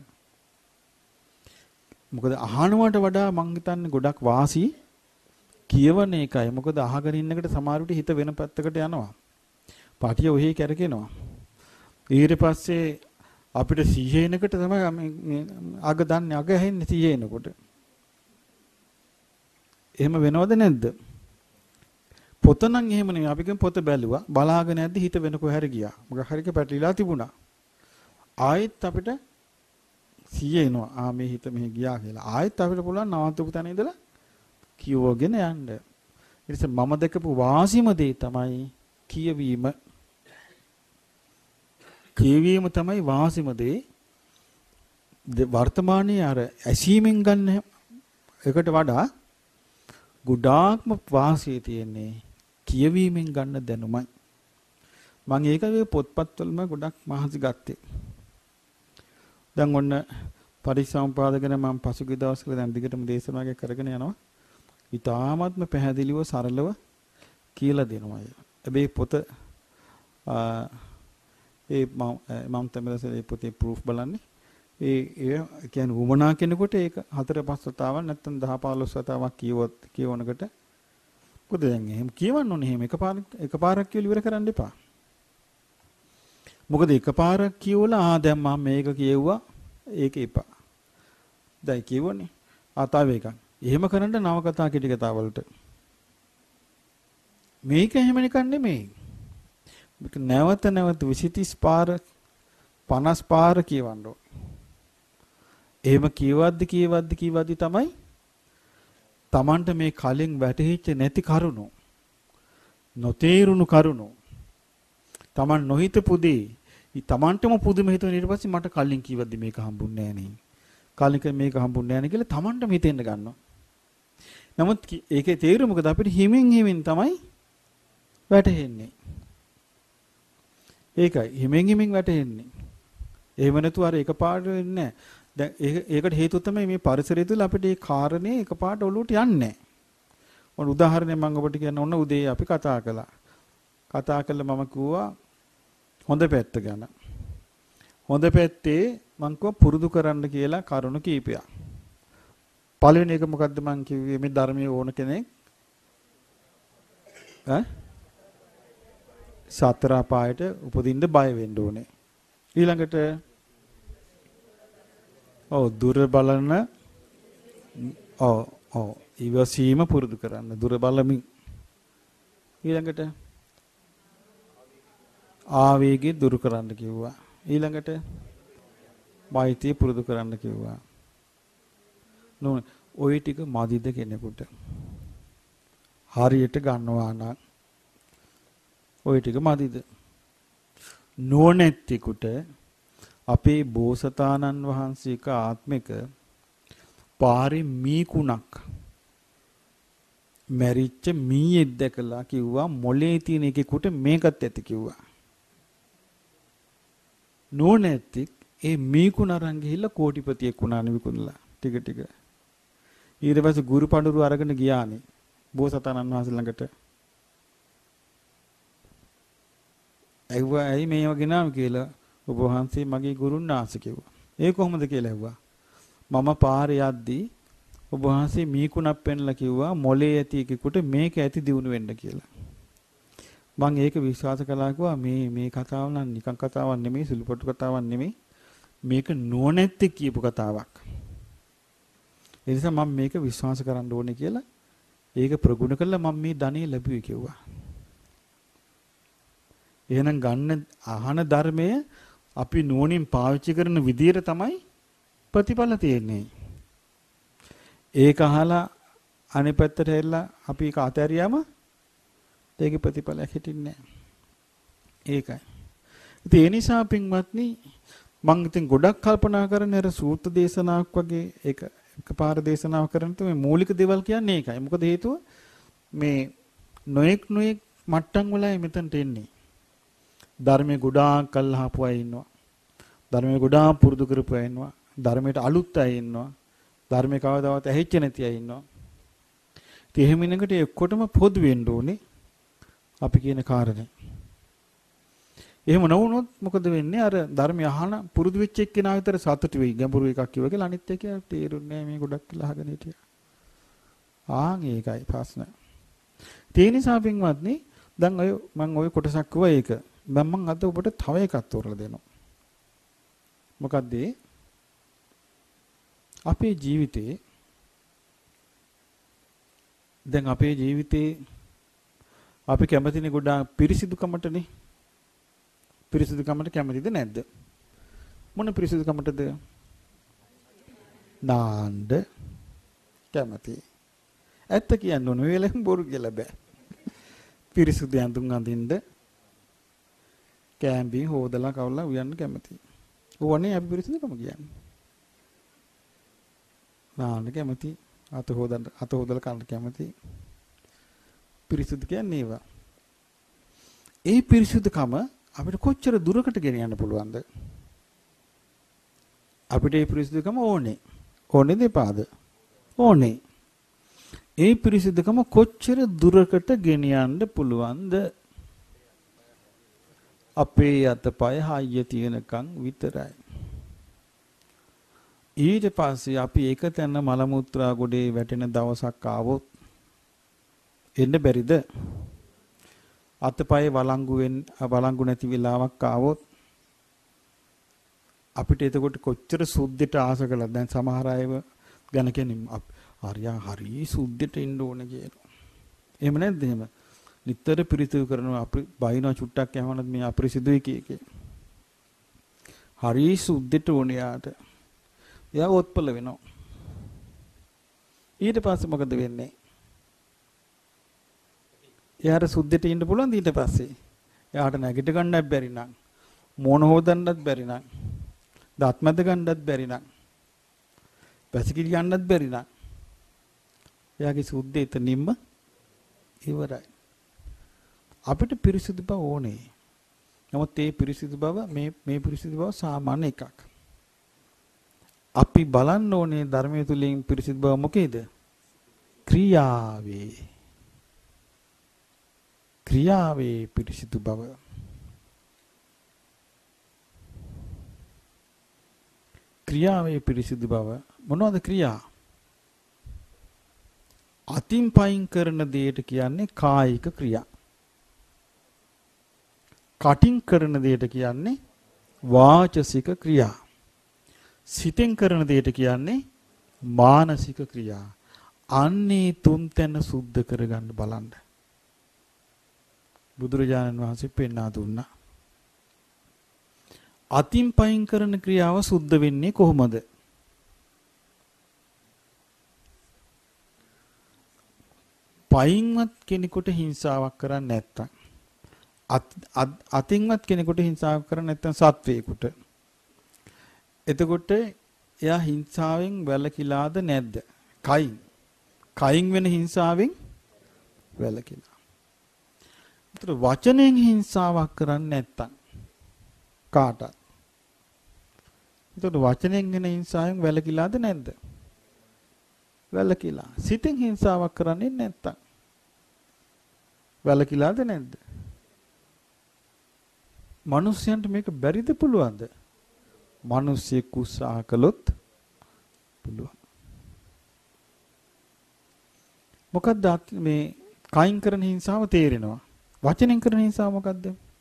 මොකද අහනවට වඩා මං හිතන්නේ ගොඩක් වාසි කියවන එකයි. මොකද අහගෙන ඉන්නකට සමහර විට හිත වෙන පැත්තකට යනවා. පාටිය ඔහේ කැරකෙනවා. ඊට පස්සේ අපිට සීහේනකට තමයි මේ අග දන්නේ අග ඇහෙන්නේ සීහේනකොට. එහෙම වෙනවද නැද්ද? පොත නම් එහෙම නෙමෙයි. අපි කියමු පොත බැලුවා. බලාගෙන යද්දි හිත වෙන කොහරි ගියා. මොකක් හරි එක පැටලිලා තිබුණා. ආයෙත් අපිට සීහේනවා. ආ මේ හිත මෙහෙ ගියා කියලා. ආයෙත් අපිට පුළුවන් නවත්තපු තැන ඉඳලා කියවගෙන යන්න. ඊට පස්සේ මම දැකපු වාසිම දේ තමයි කියවීම. කියවීම තමයි වාසිම දේ. වර්තමානයේ අර ඇසීමෙන් ගන්න එකට වඩා ගොඩාක්ම වාසිය තියෙන්නේ කියවීමෙන් ගන්න දැනුමයි. මම ඒක මේ පොත්පත්වලම ගොඩක් මහන්සි ගත්තේ. දැන් ඔන්න පරිසම්පාදගෙන මම පසුගිය දවස්වල දැන් දිගටම දේශනාවක් කරගෙන යනවා. ඉතාමත්ම පැහැදිලිව සරලව කියලා දෙනවා. හැබැයි පොත ඒ මම තමයි පොතේ ප්‍රූෆ් බලන්නේ. ඒ ඒ කියන්නේ වමනා කෙනෙකුට ඒක හතර පහ වතාවක් නැත්නම් දහ පහළොස් වතාවක් කියවොත් කියවනකට මොකද දැන් එහෙම කියවන්න ඕනේ. එහෙම එකපාරක් එකපාරක් කියලා ඉවර කරන්න එපා. මොකද එකපාරක් කියවලා ආ දැන් මම මේක කියෙව්වා ඒක එපා. දැන් කියවන්නේ ආතාව එකක්. එහෙම කරන්න නවකතා කෙටි කතා වලට. මේක එහෙම නිකන් නෙමෙයි. මේක නැවත නැවත විසි තිස් පාර පනස් පාර කියවන්න ඕන. එහෙම කියවද්දි කියවද්දි කියවද්දි තමයි Tamanට මේ කලින් වැටහිච්ච නැති කරුණු නොතේරුණු කරුණු. Taman නොහිතපු දේ තමන්ටම පුදුම හිතුන ඊට පස්සේ මට කලින් කිව්වද මේක හම්බුන්නේ නැහැ නේ. කලින් මේක හම්බුන්නේ නැහැ නේ කියලා තමන්ටම හිතෙන්න ගන්නවා. නමුත් ඒකේ තේරුම මොකද අපිට හිමින් හිමින් තමයි වැටහෙන්නේ. ඒකයි හිමින් හිමින් වැටහෙන්නේ. එහෙම නැතුව අර එකපාරට වෙන්නේ නැහැ. දැන් ඒකට හේතුව තමයි මේ පරිසරය තුළ අපිට මේ කාරණේ එකපාරට ඔලුවට යන්නේ නැහැ. ඔන්න උදාහරණයක් මම ඔබට කියන්න ඕන උදේ අපි කතා කළා. කතා කළා මම කිව්වා හොඳ පැත්ත ගැන. හොඳ පැත්තේ මං කිව්වා පුරුදු කරන්න කියලා කරුණු කීපයක්. පළවෙනි එක මොකද්ද මං කිව්වේ මේ ධර්මයේ ඕන කෙනෙක් ඈ සතර අපායට උපදින්න බය වෙන්න ඕනේ. ඊළඟට ඔව් දුර බලන ඔව් ඔව් ඉවසීම පුරුදු කරන්න දුර බලමින්. ඊළඟට ආවේගය දුරු කරන්න කිව්වා. ඊළඟට මෛත්‍රිය පුරුදු කරන්න කිව්වා. නෝන ওই ටික මදිද කෙනෙකුට හරියට ගන්නවා නම් ওই ටික මදිද? නෝනැත්තෙකුට අපේ බෝසතාණන් වහන්සේක ආත්මික පාරේ මීකුණක් මැරිච්ච මීයෙක් දැකලා කිව්වා මොලේ තියෙන එකෙකුට මේකත් ඇති කිව්වා. නෝනැත්තෙක් ඒ මීකුණ අරන් ගිහිල්ලා කෝටිපතියෙක් වුණානේ විකුණලා ටික ටික. ඊට පස්සේ ගුරු පඬුරු අරගෙන ගියානේ බෝසතාණන් වහන්සේ ළඟට. ඇහුවා ඇයි මේව ගෙනාව කියලා. ඔබ වහන්සේ මගේ ගුරුන් වහන්සේ කිව්වා. ඒ කොහොමද කියලා ඇහුවා. මම පාරේ යද්දී ඔබ වහන්සේ මීකුණක් පෙන්ලා කිව්වා මොලේ ඇති එකෙකුට මේක ඇති දිනු වෙන්න කියලා. මම ඒක විශ්වාස කළා කිව්වා මේ මේ කතාව නම් නිකන් කතාවක් නෙමෙයි සුළුපටු කතාවක් නෙමෙයි. මේක නෝනැත්තේ කියපු කතාවක්. ඒ නිසා මම මේක විශ්වාස කරන්න ඕනේ කියලා ඒක ප්‍රගුණ කළා මම මේ ධනෙ ලැබුවේ කිව්වා. එහෙනම් ගන්න අහන ධර්මය අපි නෝනින් පාවිච්චි කරන විදියට තමයි ප්‍රතිඵල තියෙන්නේ. ඒක අහලා අනිත් පැත්තට හැරිලා අපි ඒක අතහැරියාම ඒකේ ප්‍රතිඵලයක් හිටින්නේ නැහැ. ඒකයි. ඉතින් ඒ නිසා පින්වත්නි මම ඉතින් ගොඩක් කල්පනා කරන්නේ අර සූත්‍ර දේශනාවක් වගේ ඒක එකපාර දේශනාවක් කරනකොට මේ මූලික දේවල් කියන්නේ ඒකයි. මොකද හේතුව මේ නොඑක් නොඑක් මට්ටම් වලයි මෙතනට එන්නේ. ධර්මයේ ගොඩාක් කල් අහපු අය ඉන්නවා. ධර්මයේ ගොඩාක් පුරුදු කරපු අය ඉන්නවා. ධර්මයට අලුත් අය ඉන්නවා. ධර්මයේ කවදාවත් ඇහිච්ච නැති අය ඉන්නවා. ඉතින් එහෙම ඉන්නකොට ඔක්කොටම පොදු වෙන්න ඕනේ අපි කියන කාරණේ. එහෙම නොවුනොත් මොකද වෙන්නේ? අර ධර්මය අහන පුරුදු වෙච්ච එක්කෙනා විතර සතුටු වෙයි. ගැඹුරු එකක් කිව්වා කියලා අනිත් එක තේරුන්නේ නැහැ මේ ගොඩක් කියලා අහගෙන හිටියා. ආන් ඒකයි ප්‍රශ්න. ඒ නිසා පින්වත්නි දැන් ඔය මම ඔය කොටසක් කිව්වා ඒක. දැන් මම අද ඔබට තව එකක් තෝරලා දෙනවා. මොකද්ද? අපේ ජීවිතේ දැන් අපේ ජීවිතේ අපි කැමතිනේ ගොඩාක් පිරිසිදුකමටනේ. පිරිසිදුකමට කැමතිද නැද්ද? මොන පිරිසිදුකමටද? නාන්න කැමති. ඇත්ත කියන්න ඕන වෙලෙන් බොරු කියලා බෑ. පිරිසිදු ඇඳුම් අඳින්න කැම්බි හොදලා කවලා උයන්න කැමති. ඕනේ අපි පිරිසිදුකම කියන්නේ. නාන්න කැමති. අත හොදන්න අත හොදලා කන්න කැමති. පිරිසිදු කියන්නේ ඒවා. ඒ පිරිසිදුකම අපිට කොච්චර දුරකට ගෙන යන්න පුළුවන්ද? අපිට ඒ පිරිසිදුකම ඕනේ. ඕනේ දෙපාද? ඕනේ. ඒ පිරිසිදුකම කොච්චර දුරකට ගෙන යන්න පුළුවන්ද? අපේ අතපය හයිය තියෙනකන් විතරයි. ඊට පස්සේ අපි එක තැන මල මුත්‍රා ගොඩේ වැටෙන දවසක් ආවොත් එන්න බැරිද? අතපය වළංගු වෙන්න වළංගු නැති වෙලාවක් ආවොත් අපිට එතකොට කොච්චර සුද්ධිට ආස කළා. දැන් සමහර අයව ගැන කියන්නේ හරියා හරි සුද්ධිට ඉන්න ඕනේ කියලා. එහෙම නැද්ද? එහෙම නිතර පිරිසිදු කරනවා අපි බයිනවා චුට්ටක් යවනත් මේ අපිරිසිදුයි කිය කී. හරි සුද්ධිට ඕනේ යාට. එයා ඔත්පල වෙනවා. ඊට පස්සේ මොකද වෙන්නේ? එයාට සුද්ධට ඉන්න පුළුවන් ඊට පස්සේ. එයාට නැගිට ගන්නත් බැරි නම්, මොන හොදන්නත් බැරි නම්, දත් මැද ගන්නත් බැරි නම්, පැසිකිලි ගන්නත් බැරි නම්, එයාගේ සුද්ධ එතනින්ම ඉවරයි. අපිට පිරිසිදු බව ඕනේ. නමුත් මේ පිරිසිදු බව මේ මේ පිරිසිදු බව සාමාන්‍ය එකක්. අපි බලන්න ඕනේ ධර්මයේ තුලින් පිරිසිදු බව මොකේද? ක්‍රියාවේ. ක්‍රියාවේ පිරිසිදු බව. ක්‍රියාවේ පිරිසිදු බව මොනවද ක්‍රියා? අතින් පයින් කරන දෙයට කියන්නේ කායික ක්‍රියා. කටින් කරන දෙයට කියන්නේ වාචසික ක්‍රියා. සිතෙන් කරන දෙයට කියන්නේ මානසික ක්‍රියා. අන්නේ තුන් තැන සුද්ධ කරගන්න බලන්න. බුදුරජාණන් වහන්සේ පෙන්වා දුන්නා. අතින් පයින් කරන ක්‍රියාව සුද්ධ වෙන්නේ කොහොමද? පයින්වත් කෙනෙකුට හිංසාවක් කරන්නේ නැත්තම්, අතින්වත් කෙනෙකුට හිංසාවක් කරන්නේ නැත්තම් සත්වයකට. එතකොට එයා හිංසාවෙන් වැළකීලාද නැද්ද? කයින්. කයින් වෙන හිංසාවෙන් වැළකීලා. ඒතර වචනෙන් හිංසාවක් කරන්නේ නැත්තම් කාටත්. ඒතර වචනෙන් වෙන හිංසාවෙන් වැළකීලාද නැද්ද? වැළකීලා. සිතෙන් හිංසාවක් කරන්නේ නැත්තම් වැළකීලාද නැද්ද? මිනිස්යන්ට මේක බැරිද පුළුවන්ද? මිනිස්සෙක් උත්සාහ කළොත් පුළුවන්. මොකද්ද මේ කයින් කරන හිංසාව තේරෙනවා. වචනෙන් කරන හිංසාව මොකද්ද?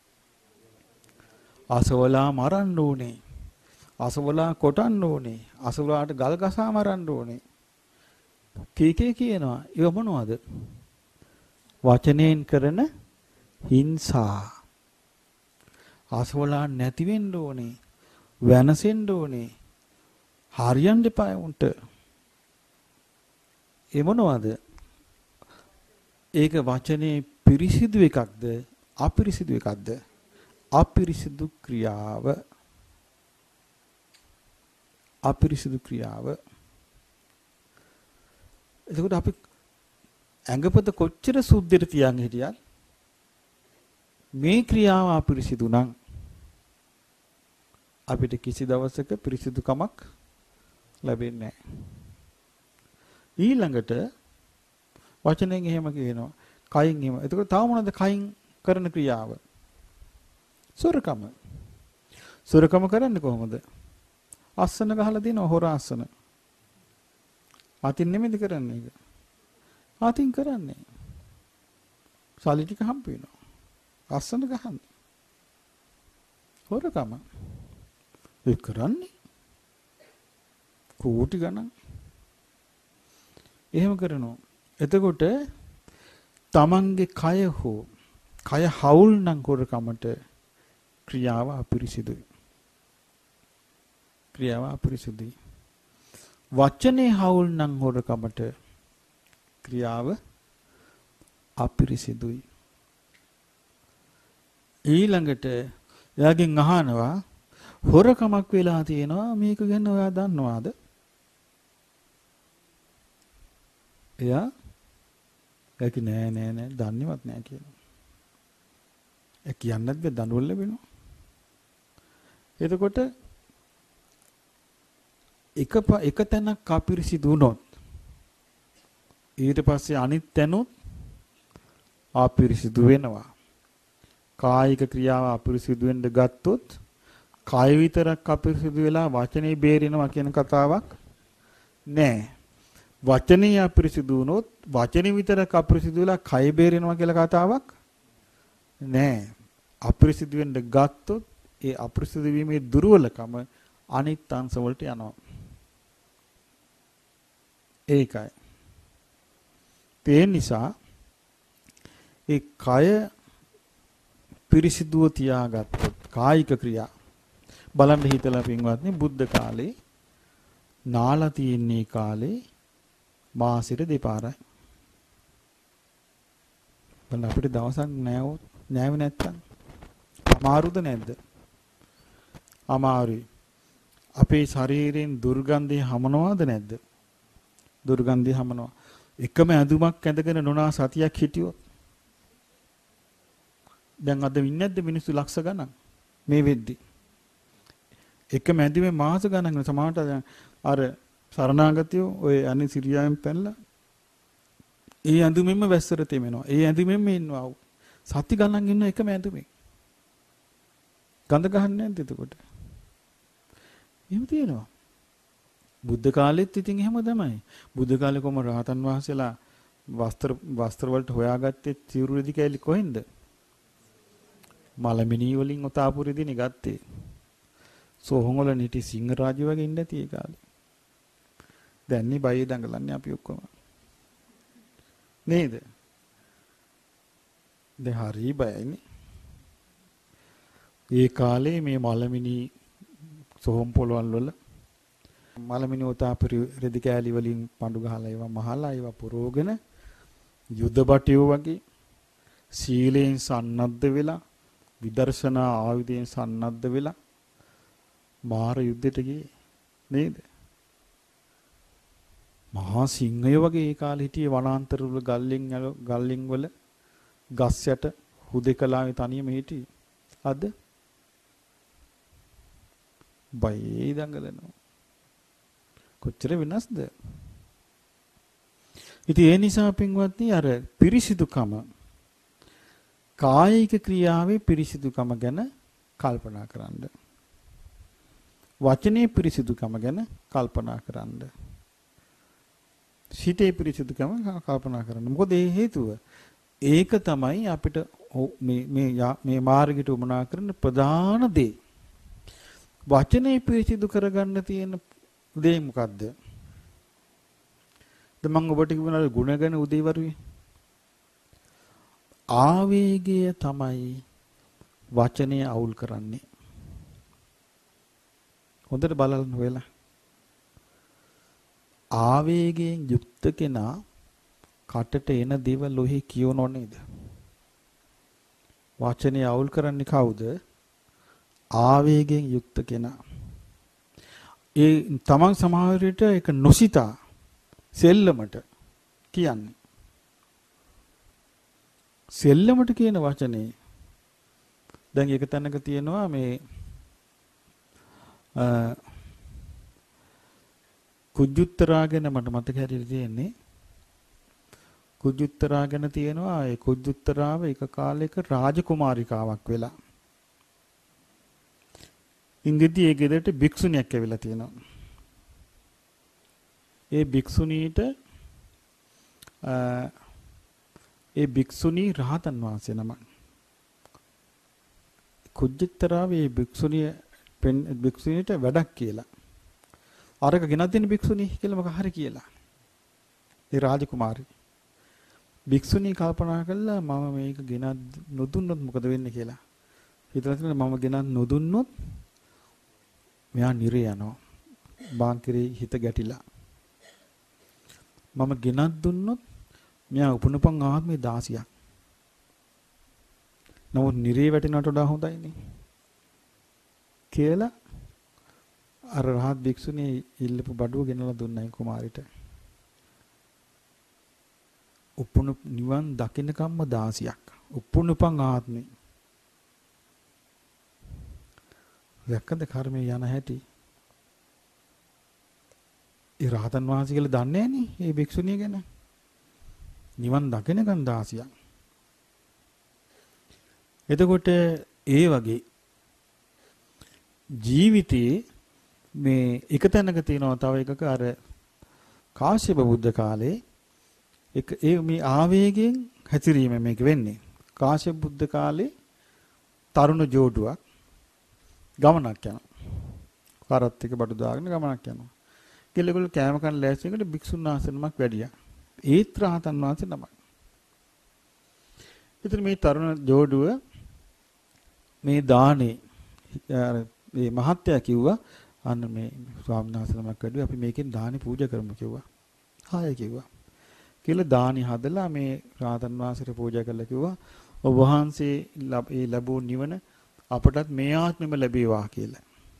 අසවලා මරන්න ඕනේ. අසවලා කොටන්න ඕනේ. අසවලාට ගල් ගසා මරන්න ඕනේ. කීකේ කියනවා. ඒව මොනවද? වචනෙන් කරන හිංසා. අසවලා නැති වෙන්න ඕනේ. වෙනසෙන්න ඕනේ. හරියන්න එපා උන්ට. ඒ මොනවද? ඒක වචනේ පිරිසිදු එකක්ද අපිරිසිදු එකක්ද? අපිරිසිදු ක්‍රියාව. අපිරිසිදු ක්‍රියාව. එතකොට අපි ඇඟපත කොච්චර සුද්ධියට තියන් හිටියත් මේ ක්‍රියාව අපිරිසිදු නම් අපිට කිසි දවසක පිරිසිදුකමක් ලැබෙන්නේ නැහැ. ඊළඟට වචනෙන් එහෙම කියනවා. කයින් එහෙම. එතකොට තව මොනවද කයින් කරන ක්‍රියාව? සොරකම. සොරකම කරන්නේ කොහොමද? අස්සන ගහලා දිනව හොර අස්සන. අතින් නෙමෙයිද කරන්නේ ඒක. අතින් කරන්නේ. සල්ලි ටික හම්බ වෙනවා. අස්සන ගහන්නේ. හොරකම. ඒ කරන්නේ කෝටි ගණන්. එහෙම කරනවා. එතකොට තමන්ගේ කය හෝ කය හවුල් නම් හොරකමට ක්‍රියාව අපිරිසිදුයි. ක්‍රියාව අපිරිසිදුයි. වචනේ හවුල් නම් හොරකමට ක්‍රියාව අපිරිසිදුයි. ඊළඟට එයාගෙන් අහනවා හොරකමක් වෙලා තියෙනවා මේක ගැන ඔයා දන්නවාද? එයා ඒක නෑ නෑ නෑ දන්නේවත් නෑ කියනවා. ඒ කියන්නත් බෑ දඬුවම් ලැබෙනවා. එතකොට එක එක තැනක් අපිරිසිදු වුණොත් ඊට පස්සේ අනිත් තැනුත් අපිරිසිදු වෙනවා. කායික ක්‍රියාව අපිරිසිදු වෙන්න ගත්තොත් කාය විතරක් අපිරිසිදු වෙලා වචනේ බේරෙනවා කියන කතාවක් නෑ. වචනේ අපිරිසිදු වුණොත් වචනේ විතරක් අපිරිසිදු වෙලා කය බේරෙනවා කියලා කතාවක් නෑ. අපිරිසිදු වෙන්න ගත්තොත් ඒ අපිරිසිදු වීමේ දුර්වලකම අනිත් අංශ වලට යනවා. ඒකයි. ඒ නිසා ඒ කය පිරිසිදුව තියාගත්තොත් කායික ක්‍රියා බලන්න හිතලා පින්වත්නි බුද්ධ කාලේ නාලා තියෙන්නේ කාලේ මාසෙට දෙපාරයි. බලන්න අපිට දවසක් නෑව නෑවේ නැත්තම් අමාරුද නැද්ද? අමාරුයි. අපේ ශරීරයෙන් දුර්ගන්ධය හමනවාද නැද්ද? දුර්ගන්ධය හමනවා. එකම ඇඳුමක් ඇඳගෙන නොනා සතියක් හිටියොත් දැන් අද ඉන්නේ නැද්ද මිනිස්සු ලක්ෂ ගණන් මේ වෙද්දි? එකම ඇඳුමේ මාස ගණන් සමහරට අර සරණාගතයෝ ඔය අනේ සිරියාවෙන් පැනලා ඒ ඇඳුමෙන්ම වැස්සර තෙමෙනවා. ඒ ඇඳුමෙන්ම ඉන්නවා. සති ගණන් ඉන්න එකම ඇඳුමේ. ගඳ ගහන්නේ නැද්ද එතකොට? එහෙම තියෙනවා. බුද්ධ කාලෙත් ඉතින් එහෙම තමයි. බුද්ධ කාලේ කොහම රහතන් වහන්සේලා වස්ත්‍ර වස්ත්‍ර වලට හොයාගත්තේ සිවුරු රෙදි කැලි කොහෙන්ද? මලමිනී වලින් ඔතාපු රෙදිනේ ගත්තේ. සෝහන් වල නිටි සිංහ රාජ්‍ය වගේ ඉන්න ඇති ඒ කාලේ. දැන් නේ බයේ දඟලන්නේ අපි ඔක්කොම. නේද? දැන් හරි බයයිනේ. ඒ කාලේ මේ මලමිනී සෝහම් පොළවල් වල මලමිනී උතාපරි රෙදි කෑලි වලින් පඳු ගහලා ඒවා මහලා ඒවා පුරෝගෙන යුද බටියෝ වගේ සීලයෙන් සන්නද්ධ වෙලා විදර්ශනා ආයුධයෙන් සන්නද්ධ වෙලා මාර යුද්ධයට ගියේ නේද? මහා සිංහය වගේ ඒ කාලේ හිටියේ වනාන්තර වල ගල්ලින් ගල්ලින් වල ගස් යට හුදේකලාවේ තනියම හිටියේ. අද බයි දඟලනවා. කොච්චර වෙනස්ද? ඉතින් ඒ නිසා පින්වත්නි අර පිරිසිදුකම කායික ක්‍රියාවේ පිරිසිදුකම ගැන කල්පනා කරන්න. වචනේ පිරිසිදුකම ගැන කල්පනා කරන්න. සිතේ පිරිසිදුකම කල්පනා කරන්න. මොකද ඒ හේතුව ඒක තමයි අපිට මේ මේ මේ මාර්ගයට උමනා කරන ප්‍රධාන දේ. වචනේ පිරිසිදු කරගන්න තියෙන දේ මොකද්ද? දැන් මම ඔබට කියනවා ගුණ ගැන උදේවරුේ. ආවේගය තමයි වචනය අවුල් කරන්නේ. හොඳට බලන්න වෙලා. ආවේගයෙන් යුක්ත කෙනා කටට එන දේවල් ඔහි කියනෝ නේද? වචනේ අවුල් කරන්නේ කවුද? ආවේගයෙන් යුක්ත කෙනා. ඒ තමන් සමහර විට ඒක නොසිතා සෙල්ලමට කියන්නේ. සෙල්ලමට කියන වචනේ දැන් එක තැනක තියෙනවා මේ කුජුත්තරාගෙන මට මතක හැටියට තියෙන්නේ කුජුත්තරාගෙන තියෙනවා. ඒ කුජුත්තරාව එක කාලයක රාජකුමාරිකාවක් වෙලා ඉංග්‍රීසි ඒ ගෙදරට භික්ෂුණියක් ඇවිල්ලා තියෙනවා. ඒ භික්ෂුණීට ඒ භික්ෂුණී රහතන් වහන්සේ නම. කුජුත්තරාවේ භික්ෂුණිය භික්ෂුණීට වැඩක් කියලා. අරක ගෙනත් දෙන භික්ෂුණී කියලා මොකක් හරි කියලා. ඒ රාජකුමාරී භික්ෂුණී කල්පනා කළා මම මේක ගෙනත් නොදුන්නොත් මොකද වෙන්නේ කියලා. හිතලා තියෙනවා මම ගෙනත් නොදුන්නොත් මෙයා නිරේ යනවා. බාංකිරේ හිත ගැටිලා. මම ගෙනත් දුන්නොත් මෙයා උපනුපන් ආත්මේ දාසියක්. නමුත් නිරේ වැටෙනවට වඩා හොඳයිනේ. කියලා අර රහත් භික්ෂුණී ඉල්ලපු බඩුව ගෙනලා දුන්නයි කුමාරිට. උපුණු නිවන් දකින්නකම්ම දාසියක්. උපුණුපන් ආත්මේ. දැක්කද කර්මයේ යන හැටි? ඒ රහතන් වහන්සේ කියලා දන්නේ නැහනේ මේ භික්ෂුණිය ගැන. නිවන් දකින්නකම් දාසියක්. එතකොට ඒ වගේ ජීවිතයේ මේ එක තැනක තියෙනවා තව එකක අර කාශ්‍යප බුද්ධ කාලේ එක ඒ මේ ආවේගයෙන් හැතිරීම මේක වෙන්නේ. කාශ්‍යප බුද්ධ කාලේ තරුණ ජෝඩුවක් ගමනක් යනවා. කරත් එක බඩු දාගෙන ගමනක් යනවා. කෙල්ලෙකුල කෑම කන ලෑස්තියකට භික්ෂුන් වහන්සේ නමක් වැඩියා. ඒත් රහතන් වහන්සේ නමක්. ඉතින් මේ තරුණ ජෝඩුව මේ දානේ මේ මහත්තයා කිව්වා අන්න මේ ස්වාමීන් වහන්සේ නමක් වැඩි අපි මේකෙන් දානේ පූජා කරමු කිව්වා. හාය කිව්වා. කියලා දානි හදලා මේ රාතන් වහන්සේට පූජා කරලා කිව්වා ඔබ වහන්සේ ඒ ලැබූ නිවන අපටත් මේ ආත්මෙම ලැබේවා කියලා.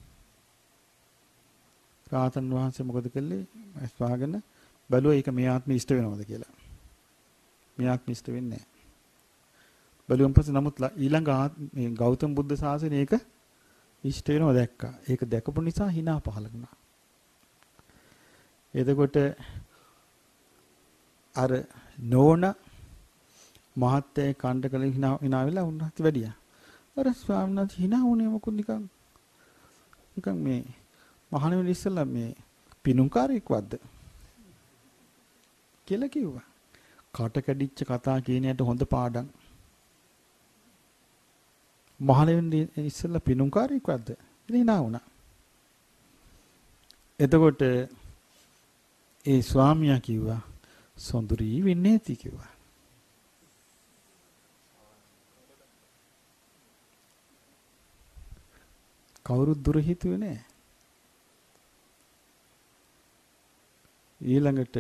රාතන් වහන්සේ මොකද කළේ? අස්වාගෙන බැලුවා ඒක මේ ආත්මෙ ඉෂ්ට වෙනවද කියලා. මේ ආත්මෙ ඉෂ්ට වෙන්නේ නැහැ. බැලුවම පස්සේ නමුත් ඊළඟ මේ ගෞතම බුද්ධ ශාසනය ඒක ඉෂ්ට වෙනව දැක්කා. ඒක දැකපු නිසා hina පහළ වුණා. එතකොට අර නෝන මහත්තයා කණ්ඩ කල hina hina වෙලා උන්වත් වැඩියා. අර ස්වාමීන් වහන්සේ hina වුණේ මොකද නිකන් නිකන් මේ මහණෙනි ඉස්සෙල්ලා මේ පිනුම්කාරයෙක් වද්ද කියලා කිව්වා. කට කැඩිච්ච කතා කියනයට හොඳ පාඩම්. මහණෙනි ඉස්සෙල්ලා පිනුම්කාරයෙක් වද්ද ඉතින් hina වුණා. එතකොට ඒ ස්වාමියා කිව්වා සොඳුරී වෙන්නේ නැති කිව්වා. කවුරුත් දුර හිතුවේ නෑ. ඊළඟට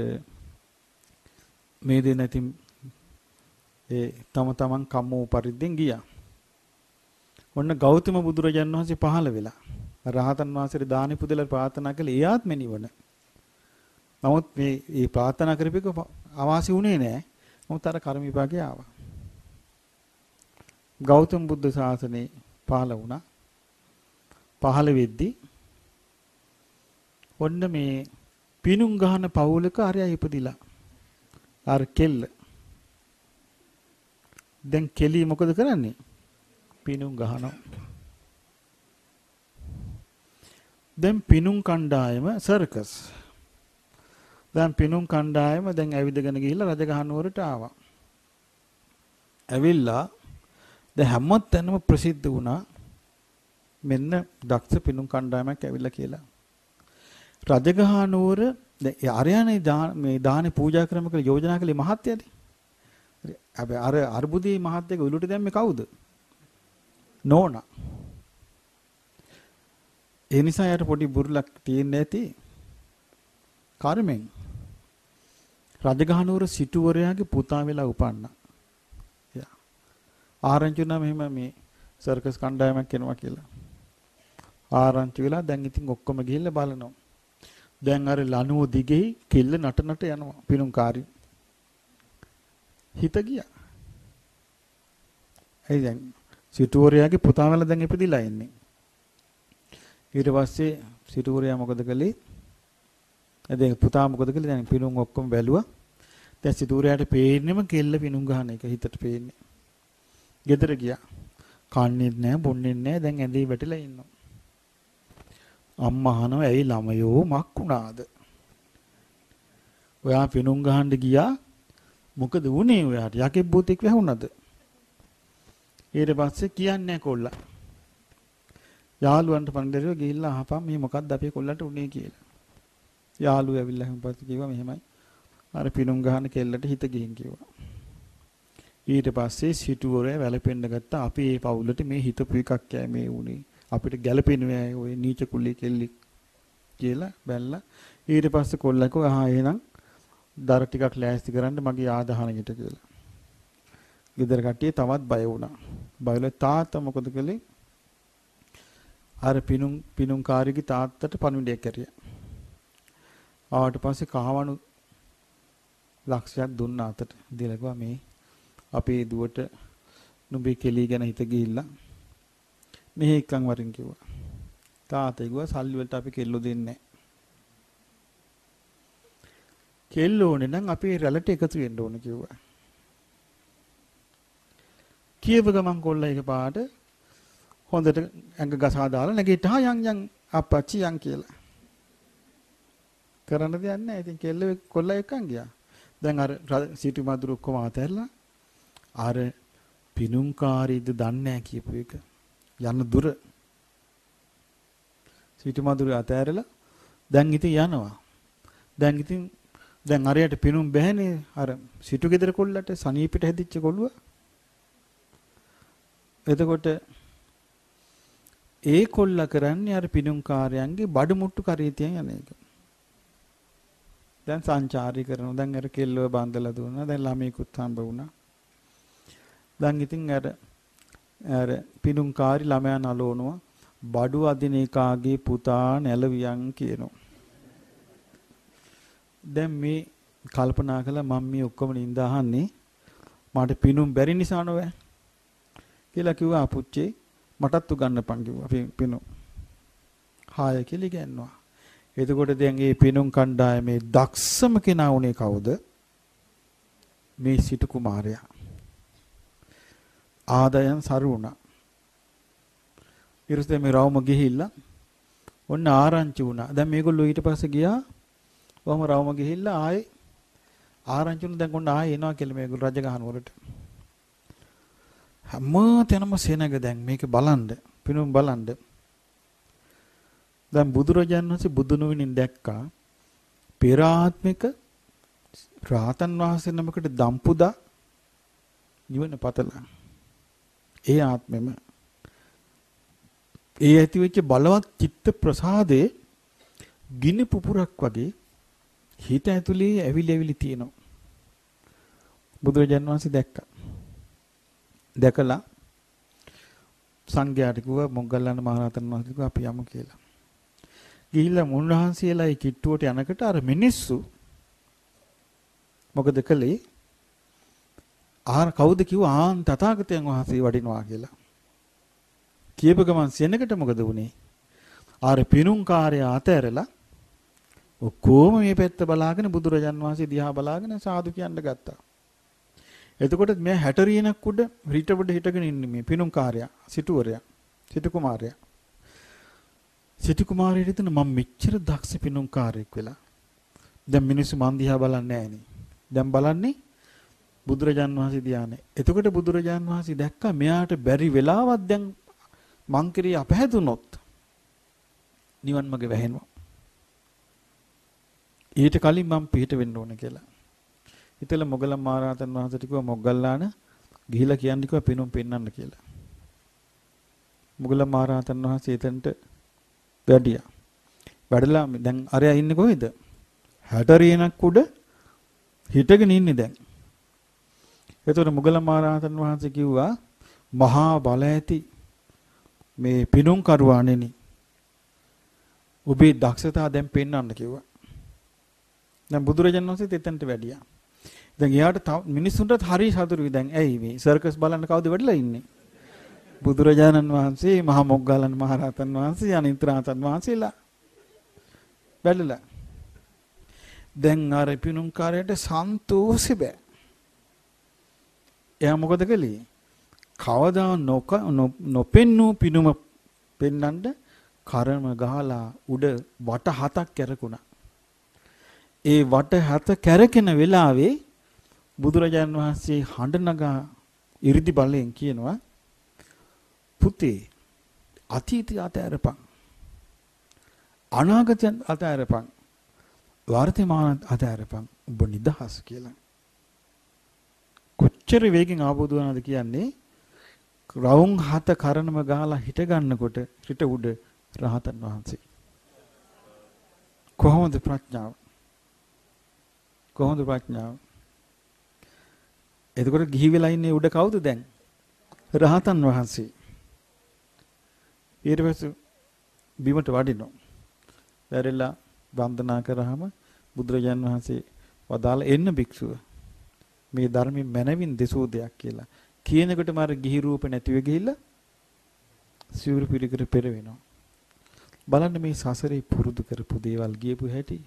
මේ දෙන්න ඉතින් ඒ තම තමන් කම්මෝ පරිද්දෙන් ගියා. ඔන්න ගෞතම බුදුරජාණන් වහන්සේ පහළ වෙලා රහතන් වහන්සේට දානි පුදලා ප්‍රාර්ථනා කළේ ඒ ආත්මෙ නිවන. නමුත් මේ මේ ප්‍රාර්ථනා කරපේක අවාසි වුණේ නෑ. නමුත් අර කර්ම විපාකේ ආවා. ගෞතම බුද්ධ ශාසනේ පහළ වුණා. පහළ වෙද්දි ඔන්න මේ පිනුම් ගහන පවුලක අරයා ඉපදිලා. අර කෙල්ල. දැන් කෙලි මොකද කරන්නේ? පිනුම් ගහනවා. දැන් පිනුම් කණ්ඩායම සර්කස්. දැන් පිනුම් කණ්ඩායම දැන් ඇවිදගෙන ගිහිල්ලා රජගහ නුවරට ආවා. ඇවිල්ලා දැන් හැමතැනම ප්‍රසිද්ධ වුණා. මෙන්න දක්ෂ පිනුම් කණ්ඩායමක් ඇවිල්ලා කියලා. රජගහ නුවර දැන් ආර්යනේ මේ දානේ පූජා කරම කියලා යෝජනා කළේ මහත්යනේ. හැබැයි අර අර්බුදේ මහත්යගේ උළුට දැම්මේ කවුද? නෝනා. ඒ නිසා යට පොඩි බුරුලක් තියෙන්නේ නැති කර්මෙන් රජගහ නුවර සිටුවරයාගේ පුතා වෙලා උපන්නා. යා. ආරංචි වුණා මෙහෙම මේ සර්කස් කණ්ඩායමක් එනවා කියලා. ආරංචි වෙලා දැන් ඉතින් ඔක්කොම ගිහිල්ලා බලනවා. දැන් අර ලනුව දිගේ කෙල්ල නට නට යනවා පිනුම්කාරී. හිත ගියා. ඒ දැන් සිටුවරයාගේ පුතා වෙලා දැන් ඉපදිලා ඉන්නේ. ඊට පස්සේ සිටුවරයා මොකද කළේ? දැන් පුතා මොකද කළේ? දැන් පිනුම් ඔක්කොම බැලුවා. දැන් සිටුවරයාට පේන්නෙම කෙල්ල පිනුම් ගහන එක හිතට පේන්නේ. ගෙදර ගියා. කන්නේ නැහැ, බොන්නේ නැහැ. දැන් ඇඳේ වැටිලා ඉන්නවා. අම්මා අහනවා ඇයි ළමයෝ මක් වුණාද? ඔයා පිනුම් ගහන්න ගියා. මොකද වුනේ ඔයාට? යකෙක් භූතෙක් වැහුණාද? ඊට පස්සේ කියන්නේ කොල්ලා. යාළුවන්ට පන්දරේ ගිහිල්ලා අහපන් මේ මොකද්ද අපේ කොල්ලන්ට උනේ කියලා. යාළුවා ඇවිල්ලා එහෙම පස්සේ කිව්වා මෙහෙමයි. අර පිනුම් ගහන කෙල්ලට හිත ගිහින් කිව්වා. ඊට පස්සේ සිටුවරයා වැළපෙන්න ගත්තා. අපි මේ පවුලට මේ හිතපු එකක් යයි මේ උනේ. අපිට ගැළපෙන්නේ ඔය නීච කුල්ලේ කෙල්ලි කියලා බැලලා ඊට පස්සේ කොල්ලා කිව්වා ආ එහෙනම් දර ටිකක් ලෑස්ති කරන්න මගේ ආදාහනයට කියලා. ගෙදර කට්ටිය තවත් බය වුණා. බයල තාත්තා මොකද කළේ? අර පිනුම් පිනුම් කාර්යගේ තාත්තට පණිවිඩයක් කරියා. ආවට පස්සේ කහවණු ලක්ෂයක් දුන්නා අතට. දීලා කිව්වා මේ අපේ දුවට නුඹේ කෙලී ගැන හිත ගිහිල්ලා මෙහෙ එක්කන් වරින් කිව්වා. තාත්තා කිව්වා සල්ලි වලට අපි කෙල්ලෝ දෙන්නේ නැහැ. කෙල්ලෝනේ නම් අපි රැළට එකතු වෙන්න ඕන කිව්වා. කියව ගමන් කොල්ලා එක පාට හොඳට ඇඟ ගසා දාලා නැගිට්ටා යන් යන් අප්පච්චි යන් කියලා. කරන්න දෙයක් නැහැ. ඉතින් කෙල්ල කොල්ලා එක්කන් ගියා. දැන් අර සිටු මදුරු ඔක්කොම අතහැරලා අර පිනුම්කාරීද දන්නේ නැහැ කියපු එක. යන දුර සිටු මදුරු අතහැරලා දැන් ඉතින් යනවා. දැන් ඉතින් දැන් අරයට පිනුම් බෑනේ අර සිටු ගෙදර කොල්ලට සනීපිට හැදිච්ච කොළුව. එතකොට ඒ කොල්ල කරන්නේ අර පිනුම් කාර්යයන්ගේ බඩ මුට්ටු කරේ තියන් යන එක. දැන් සංචාරී කරනවා. දැන් අර කෙල්ලව බඳලා දුන්නා. දැන් ළමයිකුත් හම්බ වුණා. දැන් ඉතින් අර අර පිණුම්කාරි ළමයා නලවනවා. බඩු අදින එකාගේ පුතා නැලවියන් කියනවා. දැන් මේ කල්පනා කළා මම මේ ඔක්කොම නින්ද අහන්නේ මට පිණුම් බැරි නිසා නෝවේ කියලා කිව්වා අපුච්චේ මටත් උගන්නපන් කිව්වා පිණුම්. හාය කියලා ඉගෙනුවා. එතකොට දැන් මේ පිණුම් කණ්ඩායමේ දක්ෂම කෙනා උනේ කවුද? මේ සිටු කුමාරයා. ආදයන් සරු වුණා. ඊටසේ මේ රවුම ගිහිල්ලා ඔන්න ආරංචි වුණා. දැන් මේගොල්ලෝ ඊට පස්සේ ගියා. කොහොම රවුම ගිහිල්ලා ආයේ ආරංචි වුණා. දැන් ඔන්න ආයේ එනවා කියලා මේගොල්ලෝ රජගහ නුවරට. හැම තැනම සෙනග දැන් මේක බලන්න. පිනුම් බලන්න. දැන් බුදුරජාණන් වහන්සේ බුදුනුවණින් දැක්කා පෙර ආත්මික රාතන් වහන්සේ නමකට දම්පුදා නිවන පතලා. ඒ ආත්මෙම ඒ ඇති වෙච්ච බලවත් චිත්ත ප්‍රසාදේ ගිනි පුපුරක් වගේ හිත ඇතුලේ ඇවිලි ඇවිලි තියෙනවා. බුදුරජාණන් වහන්සේ දැක්කා. දැකලා සංඝයාට කිව්වා මොග්ගල්ලාන මහරහතන් වහන්සේ කිව්වා අපි යමු කියලා. ගිහිල්ලා මුන්වහන්සේලා ඒ කිට්ටුවට යනකොට අර මිනිස්සු මොකද කළේ? ආර කවුද කිව්වා ආන් තථාගතයන් වහන්සේ වඩිනවා කියලා. කියප ගමන් සෙනකට මොකද වුනේ? ආර පිණුම්කාරය අතහැරලා ඔක්කොම මේ පැත්ත බලාගෙන බුදුරජාන් වහන්සේ දිහා බලාගෙන සාදු කියන්න ගත්තා. එතකොට මේ හැටරියනක් උඩ රිටවඩ හිටගෙන ඉන්නේ මේ පිණුම්කාරයා, සිටුවරයා, සිටු කුමාරයා. සිටු කුමාරයෙක් හිතන මම මෙච්චර දක්ෂ පිණුම්කාරයෙක් වෙලා. දැන් මිනිස්සු මන් දිහා බලන්නේ නැහනේ. දැන් බලන්නේ බුදුරජාන් වහන්සේ දිහානේ. එතකොට බුදුරජාන් වහන්සේ දැක්කා මෙයාට බැරි වෙලාවක් දැන් මං කිරිය අපහැදුනොත් නිවන් මඟ වැහෙනවා. ඊට කලින් මම පිට වෙන්න ඕන කියලා. හිතල මොග්ගලම් මහරහතන් වහන්සේට කිව්වා මොග්ගල්ලාන ගිහිලා කියන්න කිව්වා පිනුම් පෙන්නන්න කියලා. මොග්ගලම් මහරහතන් වහන්සේ එතනට වැඩියා. වැඩලා දැන් අරයා ඉන්නේ කොහෙද? හැටරියනක් උඩ හිටගෙන ඉන්නේ දැන්. එතකොට මොග්ගලම් මහරහතන් වහන්සේ කිව්වා මහා බල ඇති මේ පිනුම් කරුවාණෙනි ඔබේ දක්ෂතාව දැන් පෙන්වන්න කිව්වා. දැන් බුදුරජාණන් වහන්සේත් එතනට වැඩියා. දැන් එයාට මිනිස්සුන්ටත් හරි සතුටුයි. දැන් ඇයි මේ සර්කස් බලන්න කවුද වැඩිලා ඉන්නේ? බුදුරජාණන් වහන්සේ, මහා මොග්ගල්ලාන මහරහතන් වහන්සේ, අනිත් රහතන් වහන්සේලා වැඩිලා. දැන් අර පිනුම් කාර්යයට සන්තෝෂෙ බෑ. එයා මොකද කළේ? කවදා නොක නොපෙන්නූ පිනුම පෙන්නන්න කරම ගහලා උඩ වට හතක් කැරකුණා. ඒ වට හත කැරකෙන වෙලාවේ බුදුරජාණන් වහන්සේ හඬ නගා 이르දි බලෙන් කියනවා පුතේ අතීතය අතහැරපන් අනාගතය අතහැරපන් වර්තමාන අතහැරපන් ඔබ නිදහස් කියලා. කොච්චර වේගෙන් ආબોධ වුණාද කියන්නේ රවුම් හත කරනම ගහලා හිට ගන්නකොට හිට උඩ රහතන් වහන්සේ. කොහොමද ප්‍රඥාව? කොහොමද ප්‍රඥාව? එතකොට ගිහි වෙලා ඉන්නේ උඩ කවුද දැන්? රහතන් වහන්සේ. ඊට පස්සේ බිමට වඩිනවා. වැරෙලා වන්දනා කරාම බුදුරජාන් වහන්සේ වදාළ එන්න භික්ෂුව මේ ධර්මයෙන් මනවින් දෙසෝ දෙයක් කියලා. කියනකොට මාර ගිහි රූප නැතිව ගිහිල්ලා සිවුරු පිළිකර පෙර වෙනවා. බලන්න මේ සසරේ පුරුදු කරපු දේවල් ගියපු හැටි.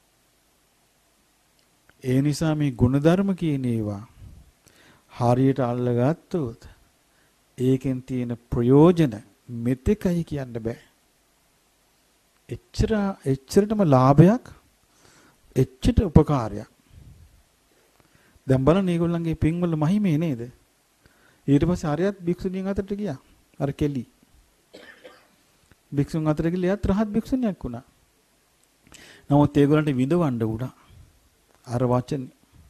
ඒ නිසා මේ ගුණධර්ම කියන ඒවා හරියට අල්ලගත්තොත් ඒකෙන් තියෙන ප්‍රයෝජන මෙතෙකයි කියන්න බෑ. එච්චර එච්චරටම ලාභයක් එච්චර උපකාරයක්. දැන් බලන්න මේගොල්ලන්ගේ පින්වල මහිමේ නේද? ඊට පස්සේ ආර්යත් භික්ෂුණීන් අතරට ගියා. අර කෙලි. භික්ෂුන් අතර ගිහලා යත් රහත් භික්ෂුණියක් වුණා. නමුත් ඒගොල්ලන්ට විඳවන්න උනා. අර වචන.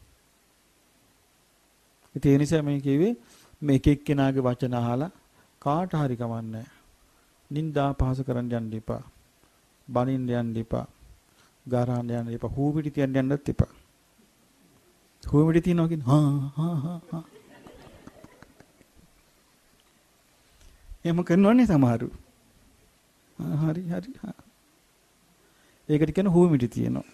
ඒ නිසා මම කිව්වේ මේ එක එක්කෙනාගේ වචන අහලා කාට හරි කමන්නේ. නින්දා පහස කරන්න යන්න එපා. බනින්න යන්න එපා. ගාරහන්න යන්න එපා. හූ පිටි තියන්න යන්නත් එපා. හූ පිටි තියනවා කියන්නේ හා හා හා හා. එහෙම කරනවනේ සමහරු. හරි හරි. ඒකට කියන හූ පිටි තියනවා.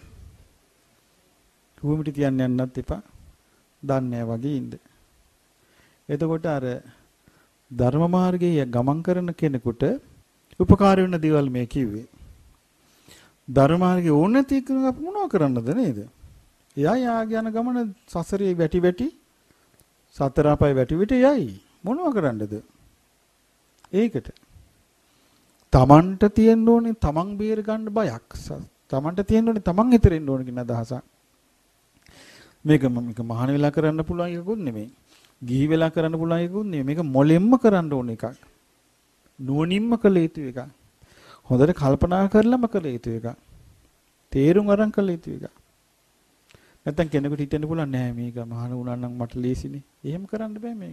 හූ පිටි තියන්න යන්නත් එපා. දන්නේ වගේ ඉන්න. එතකොට අර ධර්ම මාර්ගයේ ගමන් කරන කෙනෙකුට උපකාර වෙන දේවල් මේ කිව්වේ. ධර්ම මාර්ගයේ ඕන නැති කෙනෙක් අප මොනව කරන්නද නේද? එයා යාගේ යන ගමන සසරේ වැටි වැටි සතර අපයි වැටි විට යයි. මොනව කරන්නද? ඒකට තමන්ට තියෙන්න ඕනේ තමන් බේර ගන්න බයක්. තමන්ට තියෙන්න ඕනේ තමන් හිතෙන්න ඕනේ කියන අදහසක්. මේක මේක මහාන වෙලා කරන්න පුළුවන් එකකුත් නෙමෙයි. ගිහි වෙලා කරන්න පුළුවන් එකකුත් නෙමෙයි. මේක මොලෙම්ම කරන්න ඕන එකක්. නුවණින්ම කළ යුතු එකක්. හොඳට කල්පනා කරලම කළ යුතු එකක්. තේරුම් අරන් කළ යුතු එකක්. නැත්තම් කෙනෙකුට හිතෙන්න පුළුවන් නෑ මේක මහාන වුණා නම් මට ලේසිනේ. එහෙම කරන්න බෑ මේක.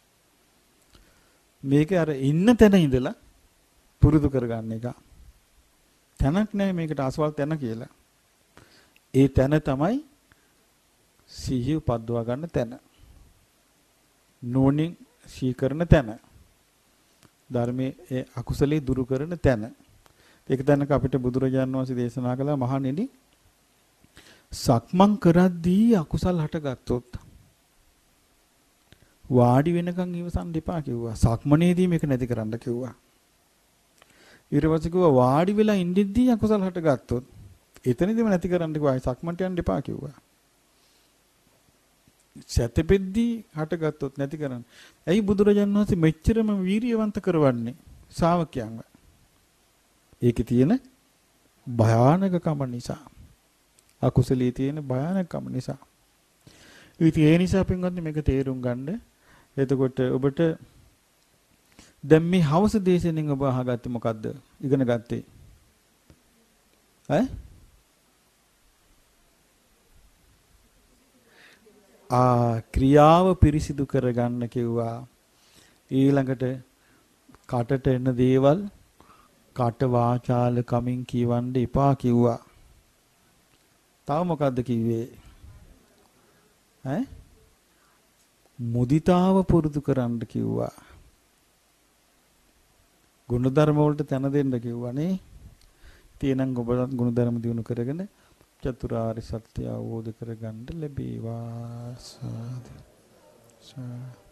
මේක අර ඉන්න තැන ඉඳලා පුරුදු කරගන්න එක. තැනක් නෑ මේකට අසවල් තැන කියලා. ඒ තැන තමයි සිහිය උපද්දවා ගන්න තැන. නෝනින් සීකරන තැන. ධර්මයේ අකුසලයේ දුරු කරන තැන. ඒක තැනක අපිට බුදුරජාණන් වහන්සේ දේශනා කළා මහණෙනි සක්මන් කරද්දී අකුසල් හටගත්තොත් වාඩි වෙනකන් ඉවසන් දෙපා කිව්වා. සක්මනේදී මේක නැති කරන්න කිව්වා. ඊට පස්සේ කිව්වා වාඩි වෙලා ඉඳිද්දී අකුසල් හටගත්තොත් එතනදිම නැති කරන්න කිව්වා. සක්මන්ට යන්න දෙපා කිව්වා. සැතපෙද්දී හටගත්තොත් නැති කරන්න. ඇයි බුදුරජාණන් වහන්සේ මෙච්චරම වීරියවන්ත කරවන්නේ ශ්‍රාවකයන්ව? ඒකේ තියෙන භයානකකම නිසා. අකුසලයේ තියෙන භයානකකම නිසා. ඉතින් ඒ නිසා පින්වත්නි මේක තේරුම් ගන්න. එතකොට ඔබට දැන් මේ හවස දේශනෙන් ඔබ අහගත්තේ මොකද්ද? ඉගෙන ගත්තේ? ඈ? ආ ක්‍රියාව පිරිසිදු කරගන්න කිව්වා. ඊළඟට කටට එන දේවල් කට වාචාල කමින් කියවන්න එපා කිව්වා. තව මොකද්ද කිව්වේ? ඈ? මුදිතාව පුරුදු කරන්න කිව්වා. ගුණධර්ම වලට තැන දෙන්න කිව්වනේ. තියෙනම් ඔබලත් ගුණධර්ම දිනු කරගෙන චතුරාර්ය සත්‍ය අවබෝධ කරගන්න ලැබේවා. සාදු.